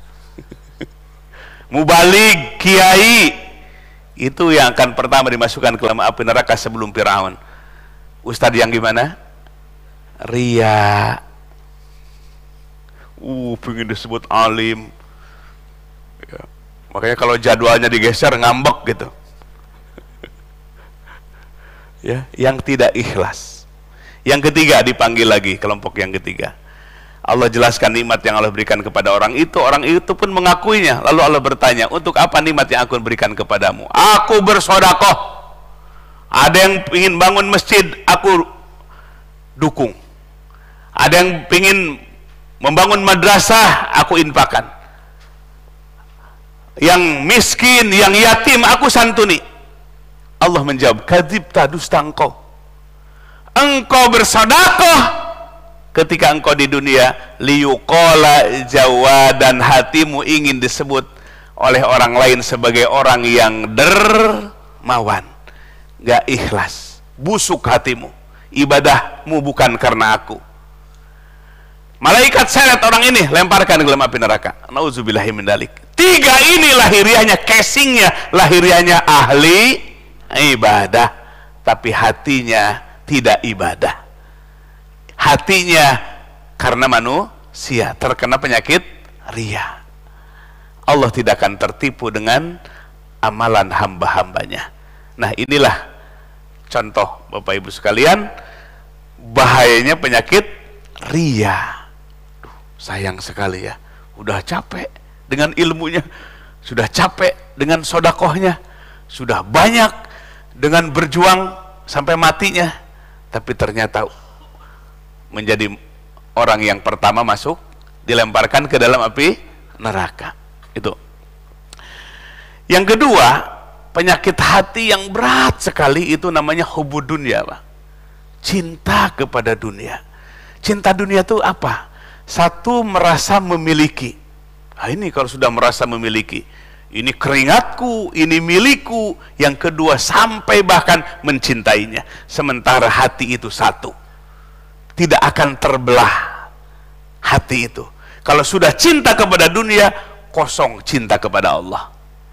S1: Mubalig, kiai, itu yang akan pertama dimasukkan ke dalam api neraka sebelum Firaun. Ustadz yang gimana? Ria. Uh, pengen disebut alim. Ya. Makanya kalau jadwalnya digeser ngambek gitu. Ya, yang tidak ikhlas. Yang ketiga dipanggil lagi, kelompok yang ketiga. Allah jelaskan nikmat yang Allah berikan kepada orang itu. Orang itu pun mengakuinya. Lalu Allah bertanya, untuk apa nikmat yang aku berikan kepadamu? Aku bersodakoh. Ada yang ingin bangun masjid, aku dukung. Ada yang ingin membangun madrasah, aku infakkan. Yang miskin, yang yatim, aku santuni. Allah menjawab, kadzibta, dusta engkau. Engkau bersedekah ketika engkau di dunia, liyuqala jawa, dan hatimu ingin disebut oleh orang lain sebagai orang yang dermawan. Gak ikhlas, busuk hatimu, ibadahmu bukan karena aku. Malaikat seret orang ini, lemparkan ke dalam api neraka. Nauzubillahi min dzalik. Tiga ini lahiriahnya, casingnya, lahiriahnya ahli ibadah, tapi hatinya tidak ibadah. Hatinya karena manusia terkena penyakit ria. Allah tidak akan tertipu dengan amalan hamba-hambanya. Nah, inilah contoh Bapak Ibu sekalian, bahayanya penyakit ria. Duh, sayang sekali ya, udah capek dengan ilmunya, sudah capek dengan sodakohnya, sudah banyak dengan berjuang sampai matinya, tapi ternyata menjadi orang yang pertama masuk, dilemparkan ke dalam api neraka. Itu. Yang kedua, penyakit hati yang berat sekali itu namanya hubud dunia, Pak. Cinta kepada dunia. Cinta dunia itu apa? Satu, merasa memiliki. Nah, ini kalau sudah merasa memiliki, ini keringatku, ini milikku. Yang kedua, sampai bahkan mencintainya. Sementara hati itu satu, tidak akan terbelah hati itu. Kalau sudah cinta kepada dunia, kosong cinta kepada Allah.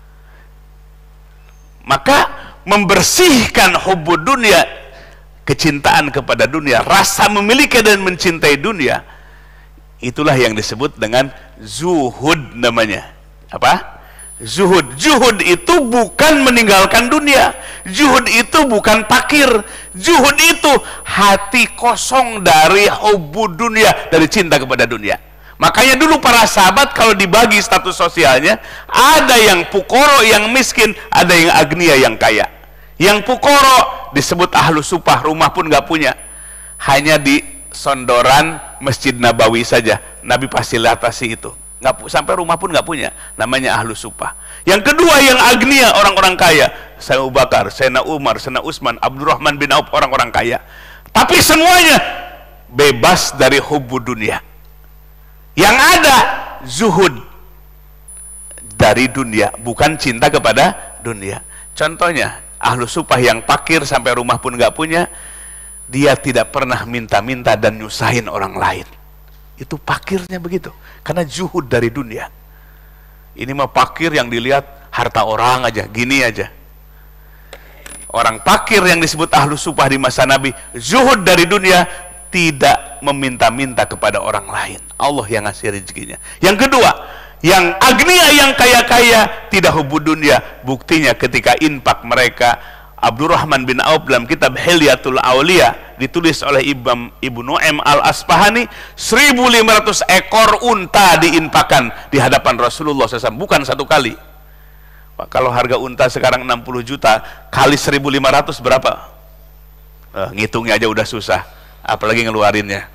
S1: Maka membersihkan hubbud dunia, kecintaan kepada dunia, rasa memiliki dan mencintai dunia, itulah yang disebut dengan zuhud namanya. Apa? Zuhud. Zuhud itu bukan meninggalkan dunia. Zuhud itu bukan pakir. Zuhud itu hati kosong dari hubbud dunia, dari cinta kepada dunia. Makanya dulu para sahabat kalau dibagi status sosialnya, ada yang pukoro, yang miskin, ada yang agnia, yang kaya. Yang pukoro disebut ahlu supah, rumah pun nggak punya, hanya di sondoran Masjid Nabawi saja. Nabi pasti latasi itu, nggak sampai rumah pun nggak punya, namanya ahlu supah. Yang kedua yang agnia, orang-orang kaya, Sayyidina Abu Bakar, Sayyidina Umar, Sayyidina Utsman, Abdurrahman bin Auf, orang-orang kaya. Tapi semuanya bebas dari hubbud dunia. Yang ada zuhud dari dunia, bukan cinta kepada dunia. Contohnya ahlu supah yang pakir sampai rumah pun nggak punya, dia tidak pernah minta-minta dan nyusahin orang lain. Itu pakirnya begitu, karena zuhud dari dunia. Ini mah pakir yang dilihat harta orang aja, gini aja. Orang pakir yang disebut ahlu supah di masa Nabi, zuhud dari dunia, tidak meminta-minta kepada orang lain. Allah yang ngasih rezekinya. Yang kedua, yang agnia, yang kaya-kaya, tidak hubbud dunia. Buktinya ketika infak mereka, Abdurrahman bin Auf dalam kitab Hilyatul Aulia, ditulis oleh Ibn, Ibnu Nu'aim Al-Asbahani, seribu lima ratus ekor unta diinfakkan di hadapan Rasulullah shallallahu alaihi wasallam, bukan satu kali. Pak, kalau harga unta sekarang enam puluh juta, kali seribu lima ratus berapa? Eh, ngitungnya aja udah susah, apalagi ngeluarinnya.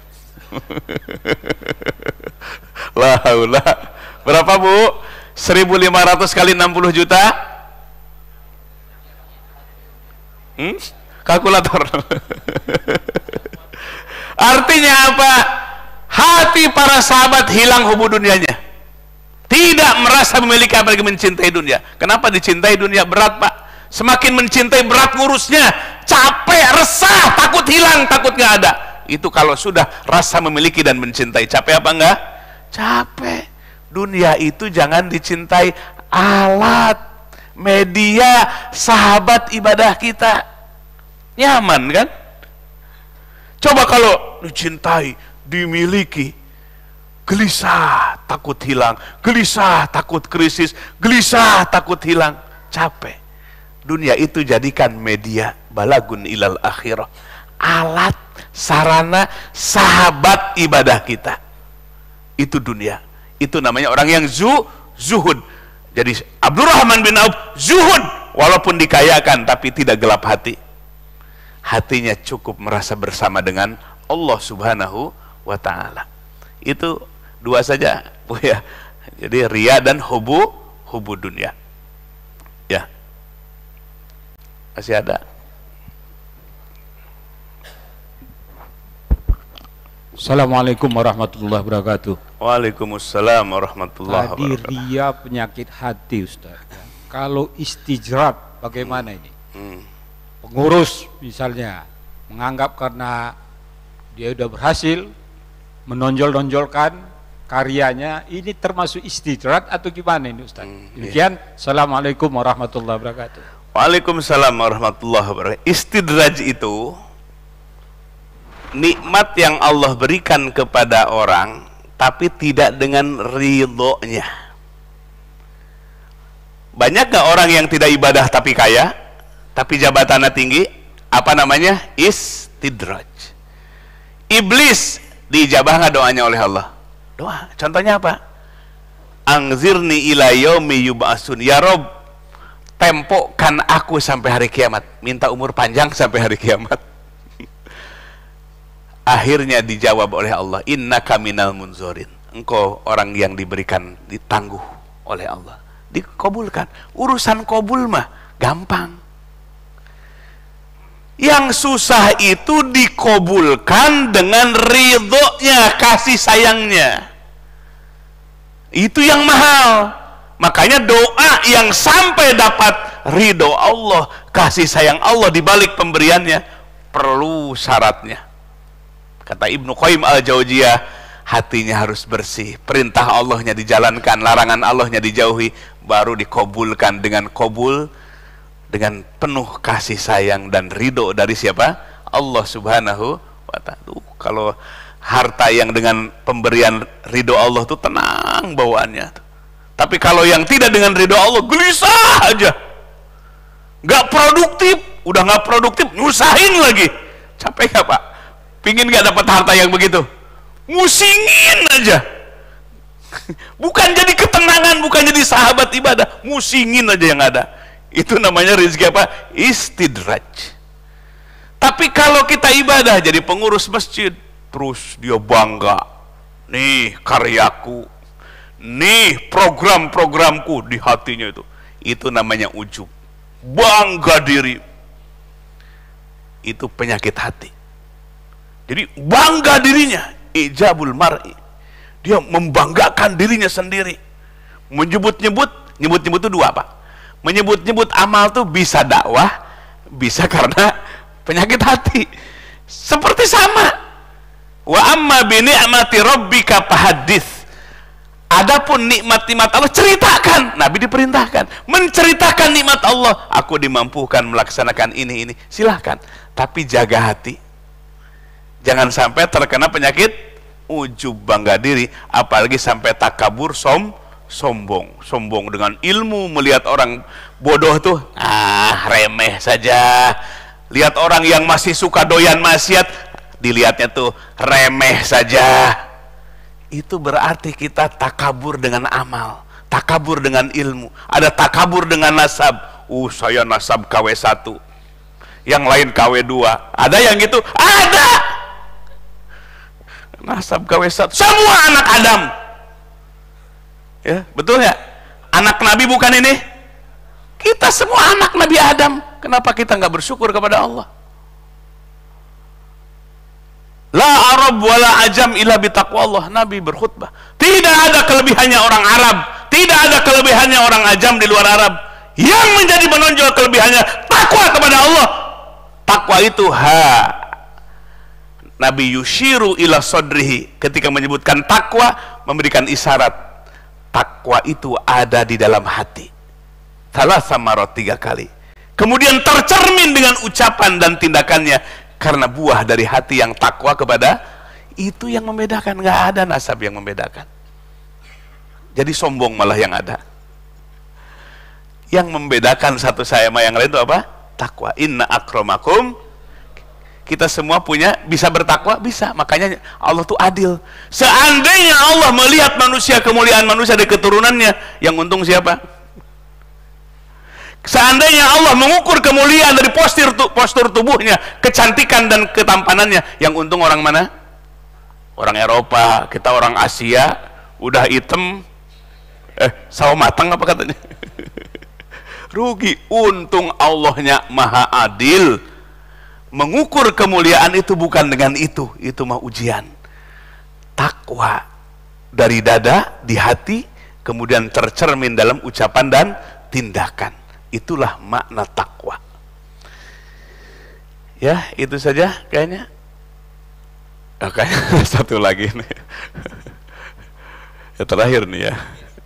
S1: Lah, lah. Berapa, Bu? seribu lima ratus kali enam puluh juta? Hmm? Kalkulator. Artinya apa? Hati para sahabat hilang hubbud dunianya. Tidak merasa memiliki apalagi mencintai dunia. Kenapa dicintai dunia? Berat, Pak. Semakin mencintai berat ngurusnya, capek, resah, takut hilang, takut nggak ada. Itu kalau sudah rasa memiliki dan mencintai. Capek apa enggak? Capek. Dunia itu jangan dicintai, alat, media, sahabat ibadah kita. Nyaman kan? Coba kalau dicintai, dimiliki, gelisah, takut hilang, gelisah, takut krisis, gelisah, takut hilang, capek. Dunia itu jadikan media, balagun ilal akhirah, alat, sarana, sahabat ibadah kita. Itu dunia. Itu namanya orang yang zu, zuhud. Jadi Abdurrahman bin Auf zuhud, walaupun dikayakan tapi tidak gelap hati. Hatinya cukup merasa bersama dengan Allah Subhanahu wa ta'ala. Itu dua saja, Bu ya. Jadi ria dan hubu, hubu dunia. Ya. Masih ada?
S5: Assalamualaikum warahmatullahi wabarakatuh.
S1: Waalaikumsalam warahmatullahi
S5: Tadi
S1: wabarakatuh.
S5: ria penyakit hati, Ustaz. Kalau istijrat bagaimana ini?
S1: Hmm.
S5: Pengurus misalnya menganggap karena dia sudah berhasil menonjol-nonjolkan karyanya, ini termasuk istijrat atau gimana ini, Ustaz?
S1: Hmm,
S5: Demikian. Iya. Assalamualaikum warahmatullahi wabarakatuh.
S1: Waalaikumsalam warahmatullahi wabarakatuh. Istidraj itu nikmat yang Allah berikan kepada orang, tapi tidak dengan ridhonya. Banyak gak orang yang tidak ibadah tapi kaya, tapi jabatannya tinggi? Apa namanya? Istidraj. Iblis diijabah gak doanya oleh Allah? Doa. Contohnya apa? Angzirni ila yaumi yub'atsun. Ya Rob, tempokkan aku sampai hari kiamat. Minta umur panjang sampai hari kiamat. Akhirnya dijawab oleh Allah, innaka minal munzorin. Engkau orang yang diberikan, ditangguh oleh Allah, dikabulkan. Urusan kabul mah gampang. Yang susah itu dikabulkan dengan ridhonya, kasih sayangnya. Itu yang mahal. Makanya doa yang sampai dapat ridho Allah, kasih sayang Allah di balik pemberiannya, perlu syaratnya. Kata Ibnu Qayyim al-Jauziyah, hatinya harus bersih, perintah Allahnya dijalankan, larangan Allahnya dijauhi, baru dikabulkan dengan kabul, dengan penuh kasih sayang dan ridho dari siapa? Allah subhanahu wa ta'ala. Kalau harta yang dengan pemberian ridho Allah tuh tenang bawaannya tuh. Tapi kalau yang tidak dengan ridho Allah, gelisah aja, nggak produktif, udah nggak produktif, nyusahin lagi. Capek nggak Pak? Pingin nggak dapat harta yang begitu? Musingin aja. Bukan jadi ketenangan, bukan jadi sahabat ibadah, musingin aja yang ada. Itu namanya rezeki apa? Istidraj. Tapi kalau kita ibadah jadi pengurus masjid, terus dia bangga, nih karyaku, nih program-programku di hatinya itu. Itu namanya ujub, bangga diri. Itu penyakit hati. Jadi bangga dirinya, ijabul mar'i. Dia membanggakan dirinya sendiri. Menyebut-nyebut, nyebut-nyebut itu dua Pak. Menyebut-nyebut amal tuh bisa dakwah, bisa karena penyakit hati. Seperti sama. Wa amma bi ni'mati rabbika fahaddits. Adapun nikmat-nikmat Allah ceritakan. Nabi diperintahkan menceritakan nikmat Allah. Aku dimampukan melaksanakan ini ini. Silahkan. Tapi jaga hati. Jangan sampai terkena penyakit ujub, bangga diri, apalagi sampai takabur, som, sombong. Sombong dengan ilmu, melihat orang bodoh tuh, ah remeh saja. Lihat orang yang masih suka doyan maksiat, dilihatnya tuh remeh saja. Itu berarti kita takabur dengan amal, takabur dengan ilmu. Ada takabur dengan nasab. Uh, saya nasab K W satu, yang lain K W dua. Ada yang gitu? Ada. Nasab K W satu. Semua anak Adam. Ya, betul ya? Anak Nabi bukan ini? Kita semua anak Nabi Adam. Kenapa kita nggak bersyukur kepada Allah? La Arab wala ajam illa bitaqwa Allah. Nabi berkhutbah, tidak ada kelebihannya orang Arab, tidak ada kelebihannya orang ajam di luar Arab. Yang menjadi menonjol kelebihannya takwa kepada Allah. Takwa itu ha. Nabi yushiru ila sodrihi, ketika menyebutkan takwa, memberikan isyarat takwa itu ada di dalam hati. Salah samarot tiga kali. Kemudian tercermin dengan ucapan dan tindakannya. Karena buah dari hati yang takwa kepada, itu yang membedakan. Nggak ada nasab yang membedakan. Jadi sombong malah yang ada. Yang membedakan satu saya sama yang lain itu apa? Takwa. Inna akramakum. Kita semua punya, bisa bertakwa, bisa. Makanya Allah tuh adil. Seandainya Allah melihat manusia, kemuliaan manusia dari keturunannya, yang untung siapa? Seandainya Allah mengukur kemuliaan dari postur, postur tubuhnya, kecantikan dan ketampanannya, yang untung orang mana? Orang Eropa. Kita orang Asia, udah hitam, eh sawo matang apa katanya? Rugi. Untung Allahnya maha adil. Mengukur kemuliaan itu bukan dengan itu, itu mah ujian. Takwa dari dada, di hati, kemudian tercermin dalam ucapan dan tindakan. Itulah makna takwa. Ya, itu saja kayaknya. Oh, kayaknya satu lagi nih. Ya, terakhir nih ya.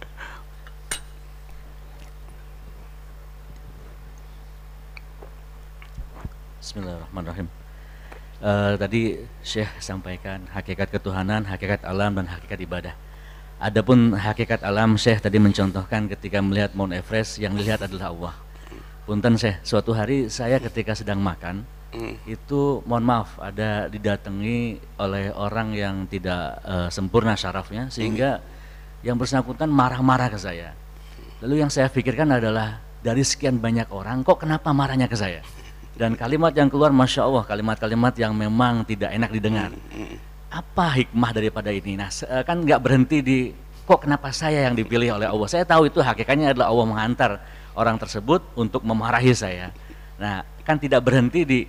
S6: Bismillahirrahmanirrahim. Uh, tadi Syekh sampaikan hakikat ketuhanan, hakikat alam, dan hakikat ibadah. Adapun hakikat alam, Syekh tadi mencontohkan ketika melihat Mount Everest, yang dilihat adalah Allah. Punten Syekh, suatu hari saya ketika sedang makan, hmm. itu mohon maaf ada didatangi oleh orang yang tidak uh, sempurna syarafnya, sehingga hmm. yang bersangkutan marah-marah ke saya. Lalu yang saya pikirkan adalah, dari sekian banyak orang, kok kenapa marahnya ke saya? Dan kalimat yang keluar, Masya Allah, kalimat-kalimat yang memang tidak enak didengar. Apa hikmah daripada ini? Nah, kan nggak berhenti di, kok kenapa saya yang dipilih oleh Allah? Saya tahu itu hakikatnya adalah Allah menghantar orang tersebut untuk memarahi saya. Nah, kan tidak berhenti di,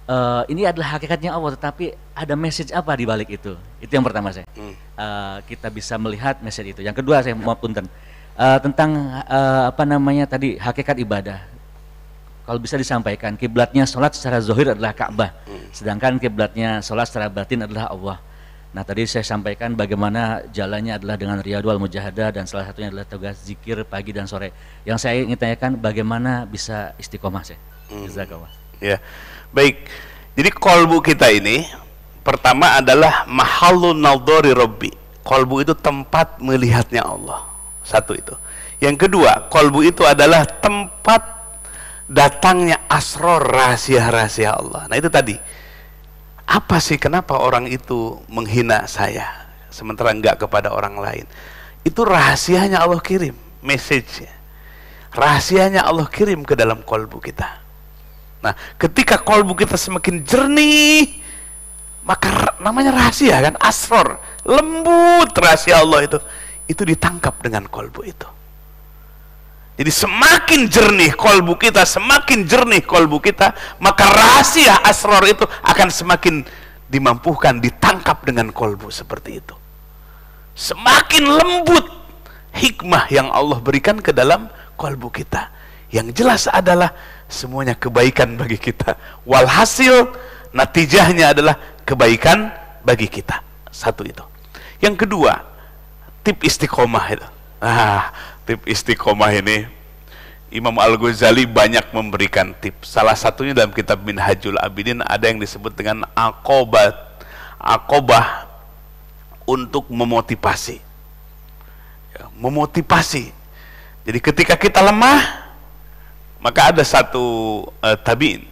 S6: uh, ini adalah hakikatnya Allah, tetapi ada message apa di balik itu? Itu yang pertama saya. Hmm. Uh, kita bisa melihat message itu. Yang kedua saya mau punten uh, tentang uh, apa namanya tadi hakikat ibadah. Kalau bisa disampaikan, kiblatnya sholat secara zahir adalah Ka'bah, hmm. sedangkan kiblatnya sholat secara batin adalah Allah. Nah tadi saya sampaikan bagaimana jalannya adalah dengan riyadhah wal mujahadah, dan salah satunya adalah tugas zikir pagi dan sore. Yang saya ingin tanyakan bagaimana bisa istiqomah saya. Hmm.
S1: Ya, baik. Jadi kolbu kita ini pertama adalah mahallun nadhari rabbi. Kolbu itu tempat melihatnya Allah. Satu itu. Yang kedua, kolbu itu adalah tempat datangnya asror, rahasia-rahasia Allah. Nah itu tadi. Apa sih kenapa orang itu menghina saya sementara enggak kepada orang lain? Itu rahasianya Allah kirim, message-nya. Rahasianya Allah kirim ke dalam kolbu kita. Nah, ketika kolbu kita semakin jernih, maka namanya rahasia kan, asror, lembut rahasia Allah itu, itu ditangkap dengan kolbu itu. Jadi semakin jernih kolbu kita, semakin jernih kolbu kita, maka rahasia asror itu akan semakin dimampukan ditangkap dengan kolbu seperti itu. Semakin lembut hikmah yang Allah berikan ke dalam kolbu kita. Yang jelas adalah semuanya kebaikan bagi kita. Walhasil natijahnya adalah kebaikan bagi kita. Satu itu. Yang kedua, tip istiqomah itu. Ah, tip istiqomah ini Imam Al-Ghazali banyak memberikan tips. Salah satunya dalam kitab Minhajul Abidin ada yang disebut dengan aqobah, aqobah untuk memotivasi. Ya, memotivasi. Jadi ketika kita lemah, maka ada satu uh, tabi'in.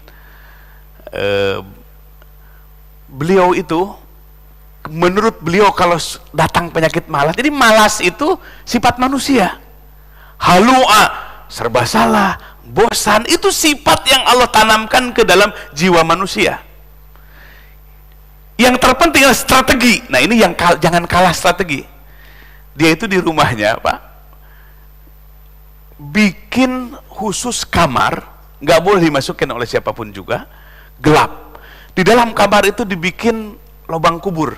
S1: Uh, beliau itu, menurut beliau kalau datang penyakit malas, jadi malas itu sifat manusia. Halu'a, serba salah, bosan, itu sifat yang Allah tanamkan ke dalam jiwa manusia. Yang terpenting adalah strategi. Nah ini yang kal jangan kalah strategi. Dia itu di rumahnya, Pak, bikin khusus kamar, nggak boleh dimasukin oleh siapapun juga, gelap. Di dalam kamar itu dibikin lubang kubur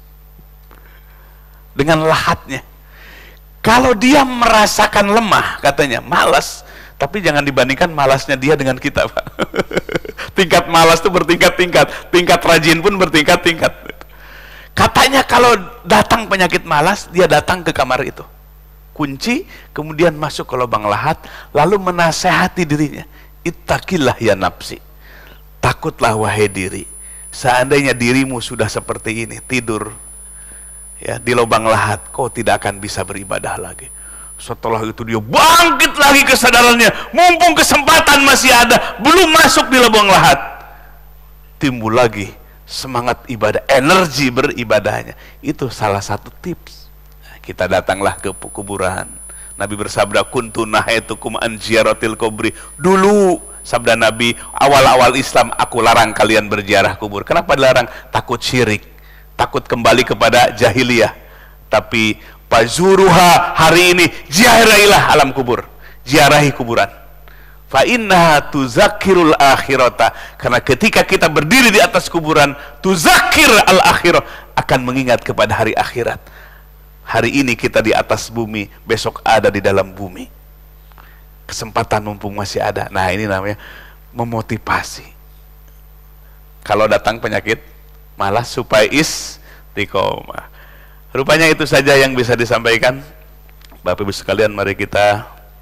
S1: dengan lahatnya. Kalau dia merasakan lemah, katanya malas, tapi jangan dibandingkan malasnya dia dengan kita, Pak. Tingkat malas itu bertingkat-tingkat, tingkat rajin pun bertingkat-tingkat. Katanya kalau datang penyakit malas, dia datang ke kamar itu, kunci, kemudian masuk ke lubang lahat, lalu menasehati dirinya, ittaqillah ya nafsi, takutlah wahai diri, seandainya dirimu sudah seperti ini, tidur ya di lubang lahat, kau tidak akan bisa beribadah lagi. Setelah itu dia bangkit lagi kesadarannya, mumpung kesempatan masih ada, belum masuk di lubang lahat, timbul lagi semangat ibadah, energi beribadahnya. Itu salah satu tips. Nah, kita datanglah ke kuburan. Nabi bersabda, kuntu nahaitukum an ziyaratil kubri. Dulu sabda Nabi, awal-awal Islam aku larang kalian berziarah kubur. Kenapa dilarang? Takut syirik, takut kembali kepada jahiliyah. Tapi fazuruha, hari ini ziarahilah alam kubur, ziarahi kuburan. Fa inna tuzakirul akhirata, karena ketika kita berdiri di atas kuburan, tuzakir al akhirah, akan mengingat kepada hari akhirat. Hari ini kita di atas bumi, besok ada di dalam bumi. Kesempatan mumpung masih ada. Nah ini namanya memotivasi. Kalau datang penyakit malas, supaya istiqomah. Rupanya itu saja yang bisa disampaikan. Bapak Ibu sekalian, mari kita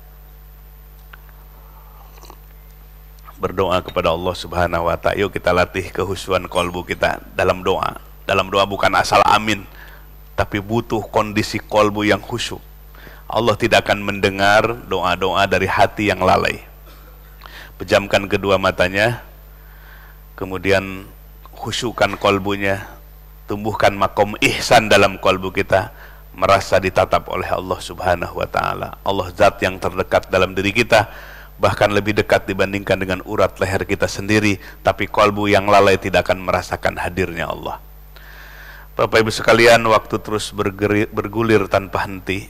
S1: berdoa kepada Allah Subhanahu wa ta'ala. Yuk kita latih kehusuan kolbu kita dalam doa. Dalam doa bukan asal amin, tapi butuh kondisi kolbu yang khusyuk. Allah tidak akan mendengar doa-doa dari hati yang lalai. Pejamkan kedua matanya, kemudian khusyukkan kolbunya, tumbuhkan makom ihsan dalam kolbu kita, merasa ditatap oleh Allah Subhanahu wa ta'ala. Allah zat yang terdekat dalam diri kita, bahkan lebih dekat dibandingkan dengan urat leher kita sendiri, tapi kolbu yang lalai tidak akan merasakan hadirnya Allah. Bapak Ibu sekalian, waktu terus bergeri, bergulir tanpa henti,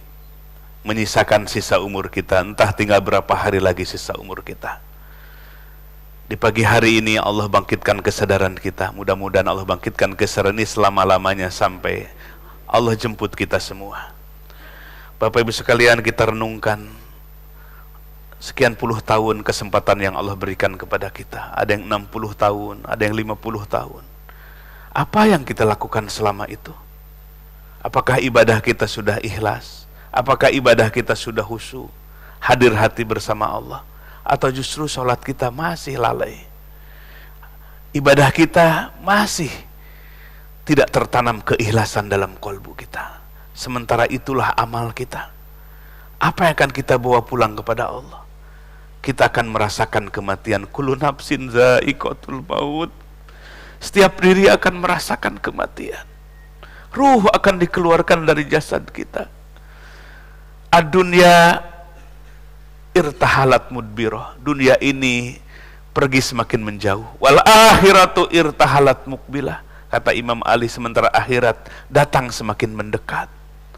S1: menyisakan sisa umur kita. Entah tinggal berapa hari lagi sisa umur kita. Di pagi hari ini Allah bangkitkan kesadaran kita. Mudah-mudahan Allah bangkitkan kesadaran ini selama-lamanya sampai Allah jemput kita semua. Bapak Ibu sekalian, kita renungkan sekian puluh tahun kesempatan yang Allah berikan kepada kita. Ada yang enam puluh tahun, ada yang lima puluh tahun. Apa yang kita lakukan selama itu? Apakah ibadah kita sudah ikhlas? Apakah ibadah kita sudah khusyuk? Hadir hati bersama Allah? Atau justru sholat kita masih lalai? Ibadah kita masih tidak tertanam keikhlasan dalam kolbu kita. Sementara itulah amal kita. Apa yang akan kita bawa pulang kepada Allah? Kita akan merasakan kematian. Kullu nafsin za'iqatul maut. Setiap diri akan merasakan kematian. Ruh akan dikeluarkan dari jasad kita. Ad-dunya irtahalat mudbirah. Dunia ini pergi semakin menjauh. Wal akhiratu irtahalat mukbilah. Kata Imam Ali, sementara akhirat datang semakin mendekat.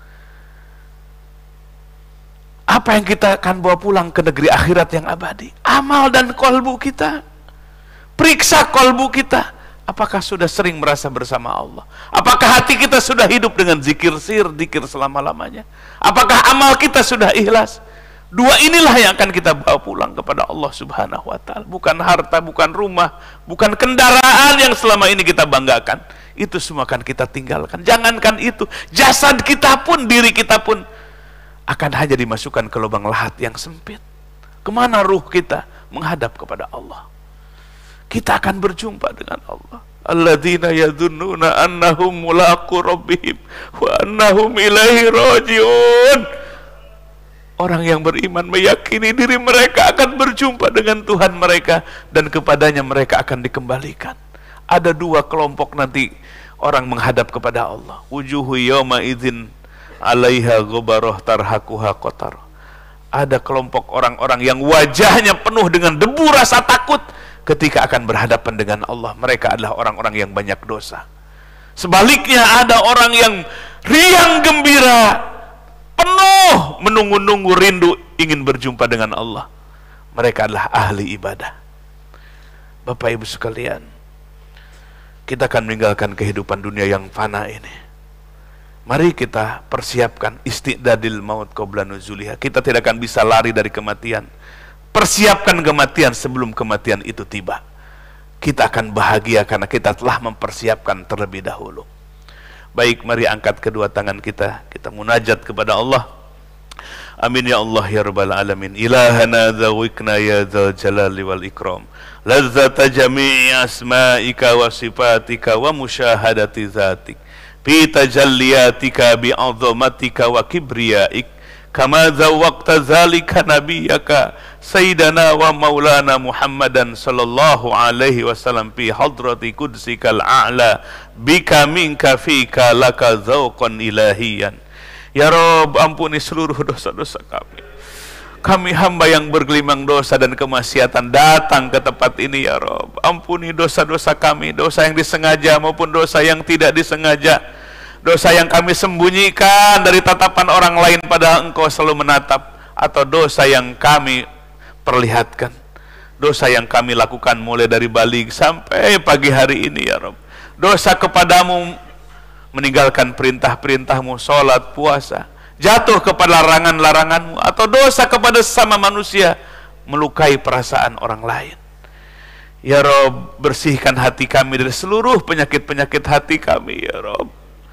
S1: Apa yang kita akan bawa pulang ke negeri akhirat yang abadi? Amal dan kolbu kita. Periksa kolbu kita. Apakah sudah sering merasa bersama Allah? Apakah hati kita sudah hidup dengan zikir sir, zikir selama-lamanya? Apakah amal kita sudah ikhlas? Dua inilah yang akan kita bawa pulang kepada Allah Subhanahu wa ta'ala. Bukan harta, bukan rumah, bukan kendaraan yang selama ini kita banggakan. Itu semua akan kita tinggalkan. Jangankan itu, jasad kita pun, diri kita pun akan hanya dimasukkan ke lubang lahat yang sempit. Kemana ruh kita? Menghadap kepada Allah. Kita akan berjumpa dengan Allah. Alladzina yadhunnuna annahum mulaqu rabbihim wa annahum ilaihi rajiun. Orang yang beriman meyakini diri mereka akan berjumpa dengan Tuhan mereka dan kepadanya mereka akan dikembalikan. Ada dua kelompok nanti orang menghadap kepada Allah. Wujuhu yawma idzin 'alaiha ghabarah tarhaquha qatar. Ada kelompok orang-orang yang wajahnya penuh dengan debu rasa takut ketika akan berhadapan dengan Allah. Mereka adalah orang-orang yang banyak dosa. Sebaliknya ada orang yang riang gembira, penuh menunggu-nunggu rindu ingin berjumpa dengan Allah. Mereka adalah ahli ibadah. Bapak Ibu sekalian, kita akan meninggalkan kehidupan dunia yang fana ini. Mari kita persiapkan istidadil maut qabla nuzuliha. Kita tidak akan bisa lari dari kematian. Persiapkan kematian sebelum kematian itu tiba. Kita akan bahagia karena kita telah mempersiapkan terlebih dahulu. Baik, mari angkat kedua tangan kita. Kita munajat kepada Allah. Amin ya Allah ya Rabbal Alamin. Ilahana zawikna ya dzal jalali wal ikram. Lazzata jami'i asma'ika wa sifatika wa musyahadati zatik. Bi tajalliyatika bi 'azamatika wa kibriyaik. Kama zawwaqta zalika nabiyyaka sayyidana wa maulana Muhammadan sallallahu alaihi wasallam fi hadrati qudsikal a'la bika minka fika laka zawqan ilahiyan. Ya Rabb, ampuni seluruh dosa-dosa kami. Kami hamba yang bergelimang dosa dan kemaksiatan datang ke tempat ini ya Rabb. Ampuni dosa-dosa kami, dosa yang disengaja maupun dosa yang tidak disengaja. Dosa yang kami sembunyikan dari tatapan orang lain padahal Engkau selalu menatap, atau dosa yang kami perlihatkan, dosa yang kami lakukan mulai dari balik sampai pagi hari ini ya Rabb. Dosa kepadamu meninggalkan perintah-perintahmu, sholat, puasa, jatuh kepada larangan-laranganmu, atau dosa kepada sesama manusia, melukai perasaan orang lain. Ya Rabb, bersihkan hati kami dari seluruh penyakit-penyakit hati kami ya Rabb.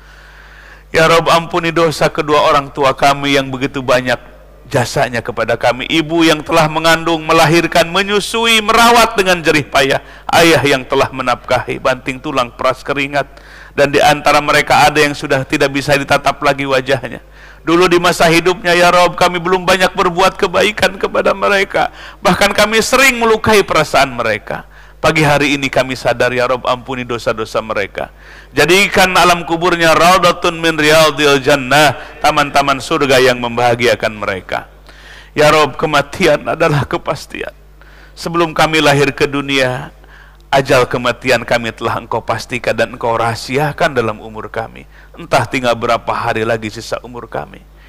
S1: Ya Rabb, ampuni dosa kedua orang tua kami yang begitu banyak jasanya kepada kami. Ibu yang telah mengandung, melahirkan, menyusui, merawat dengan jerih payah. Ayah yang telah menafkahi, banting tulang, peras keringat. Dan di antara mereka ada yang sudah tidak bisa ditatap lagi wajahnya. Dulu di masa hidupnya ya Rabb, kami belum banyak berbuat kebaikan kepada mereka. Bahkan kami sering melukai perasaan mereka. Pagi hari ini kami sadar ya Rabb, ampuni dosa-dosa mereka. Jadikan alam kuburnya raudatun min riyadil jannah, taman-taman surga yang membahagiakan mereka. Ya Rabb, kematian adalah kepastian. Sebelum kami lahir ke dunia, ajal kematian kami telah Engkau pastikan dan Engkau rahasiakan dalam umur kami. Entah tinggal berapa hari lagi sisa umur kami.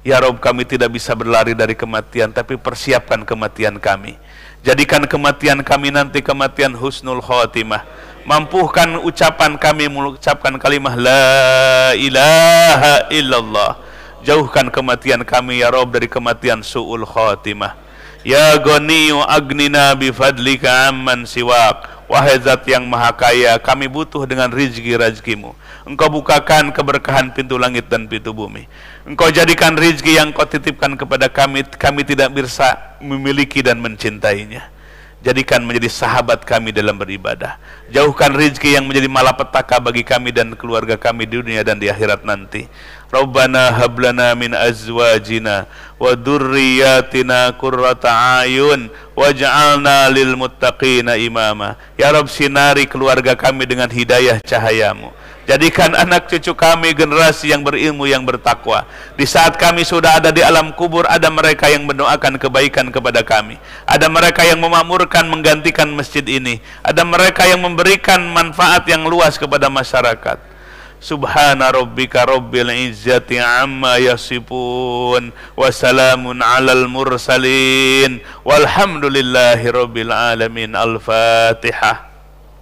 S1: Ya Rabb, kami tidak bisa berlari dari kematian, tapi persiapkan kematian kami. Jadikan kematian kami nanti kematian husnul khotimah. Mampuhkan ucapan kami mengucapkan kalimah la ilaha illallah. Jauhkan kematian kami ya Rabb dari kematian su'ul khotimah. Ya Ghaniyu agnina bifadlika amman siwak. Wahai Zat yang maha kaya, kami butuh dengan rizki-rizkimu. Engkau bukakan keberkahan pintu langit dan pintu bumi. Engkau jadikan rizki yang kau titipkan kepada kami, kami tidak bisa memiliki dan mencintainya. Jadikan menjadi sahabat kami dalam beribadah. Jauhkan rizki yang menjadi malapetaka bagi kami dan keluarga kami di dunia dan di akhirat nanti. Rabbana hablana min azwajina wa dzurriyyatina qurrata ayun waj'alna lil muttaqina imama. Ya Rabb, sinari keluarga kami dengan hidayah cahayamu. Jadikan anak cucu kami generasi yang berilmu, yang bertakwa. Di saat kami sudah ada di alam kubur, ada mereka yang mendoakan kebaikan kepada kami. Ada mereka yang memakmurkan, menggantikan masjid ini. Ada mereka yang memberikan manfaat yang luas kepada masyarakat. Subhana rabbika rabbil izzati amma yasifun wa salamun alal mursalin walhamdulillahi rabbil alamin. Al-Fatihah.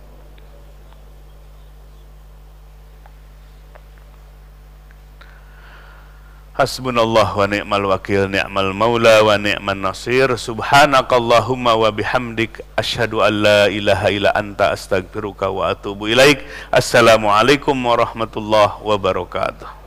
S1: Hasbunallah wa ni'mal wakil, ni'mal maula wa ni'man nasir. Subhanakallahumma wa bihamdik, asyhadu an la ilaha illa anta, astaghfiruka wa atubu ilaik. Assalamualaikum warahmatullahi wabarakatuh.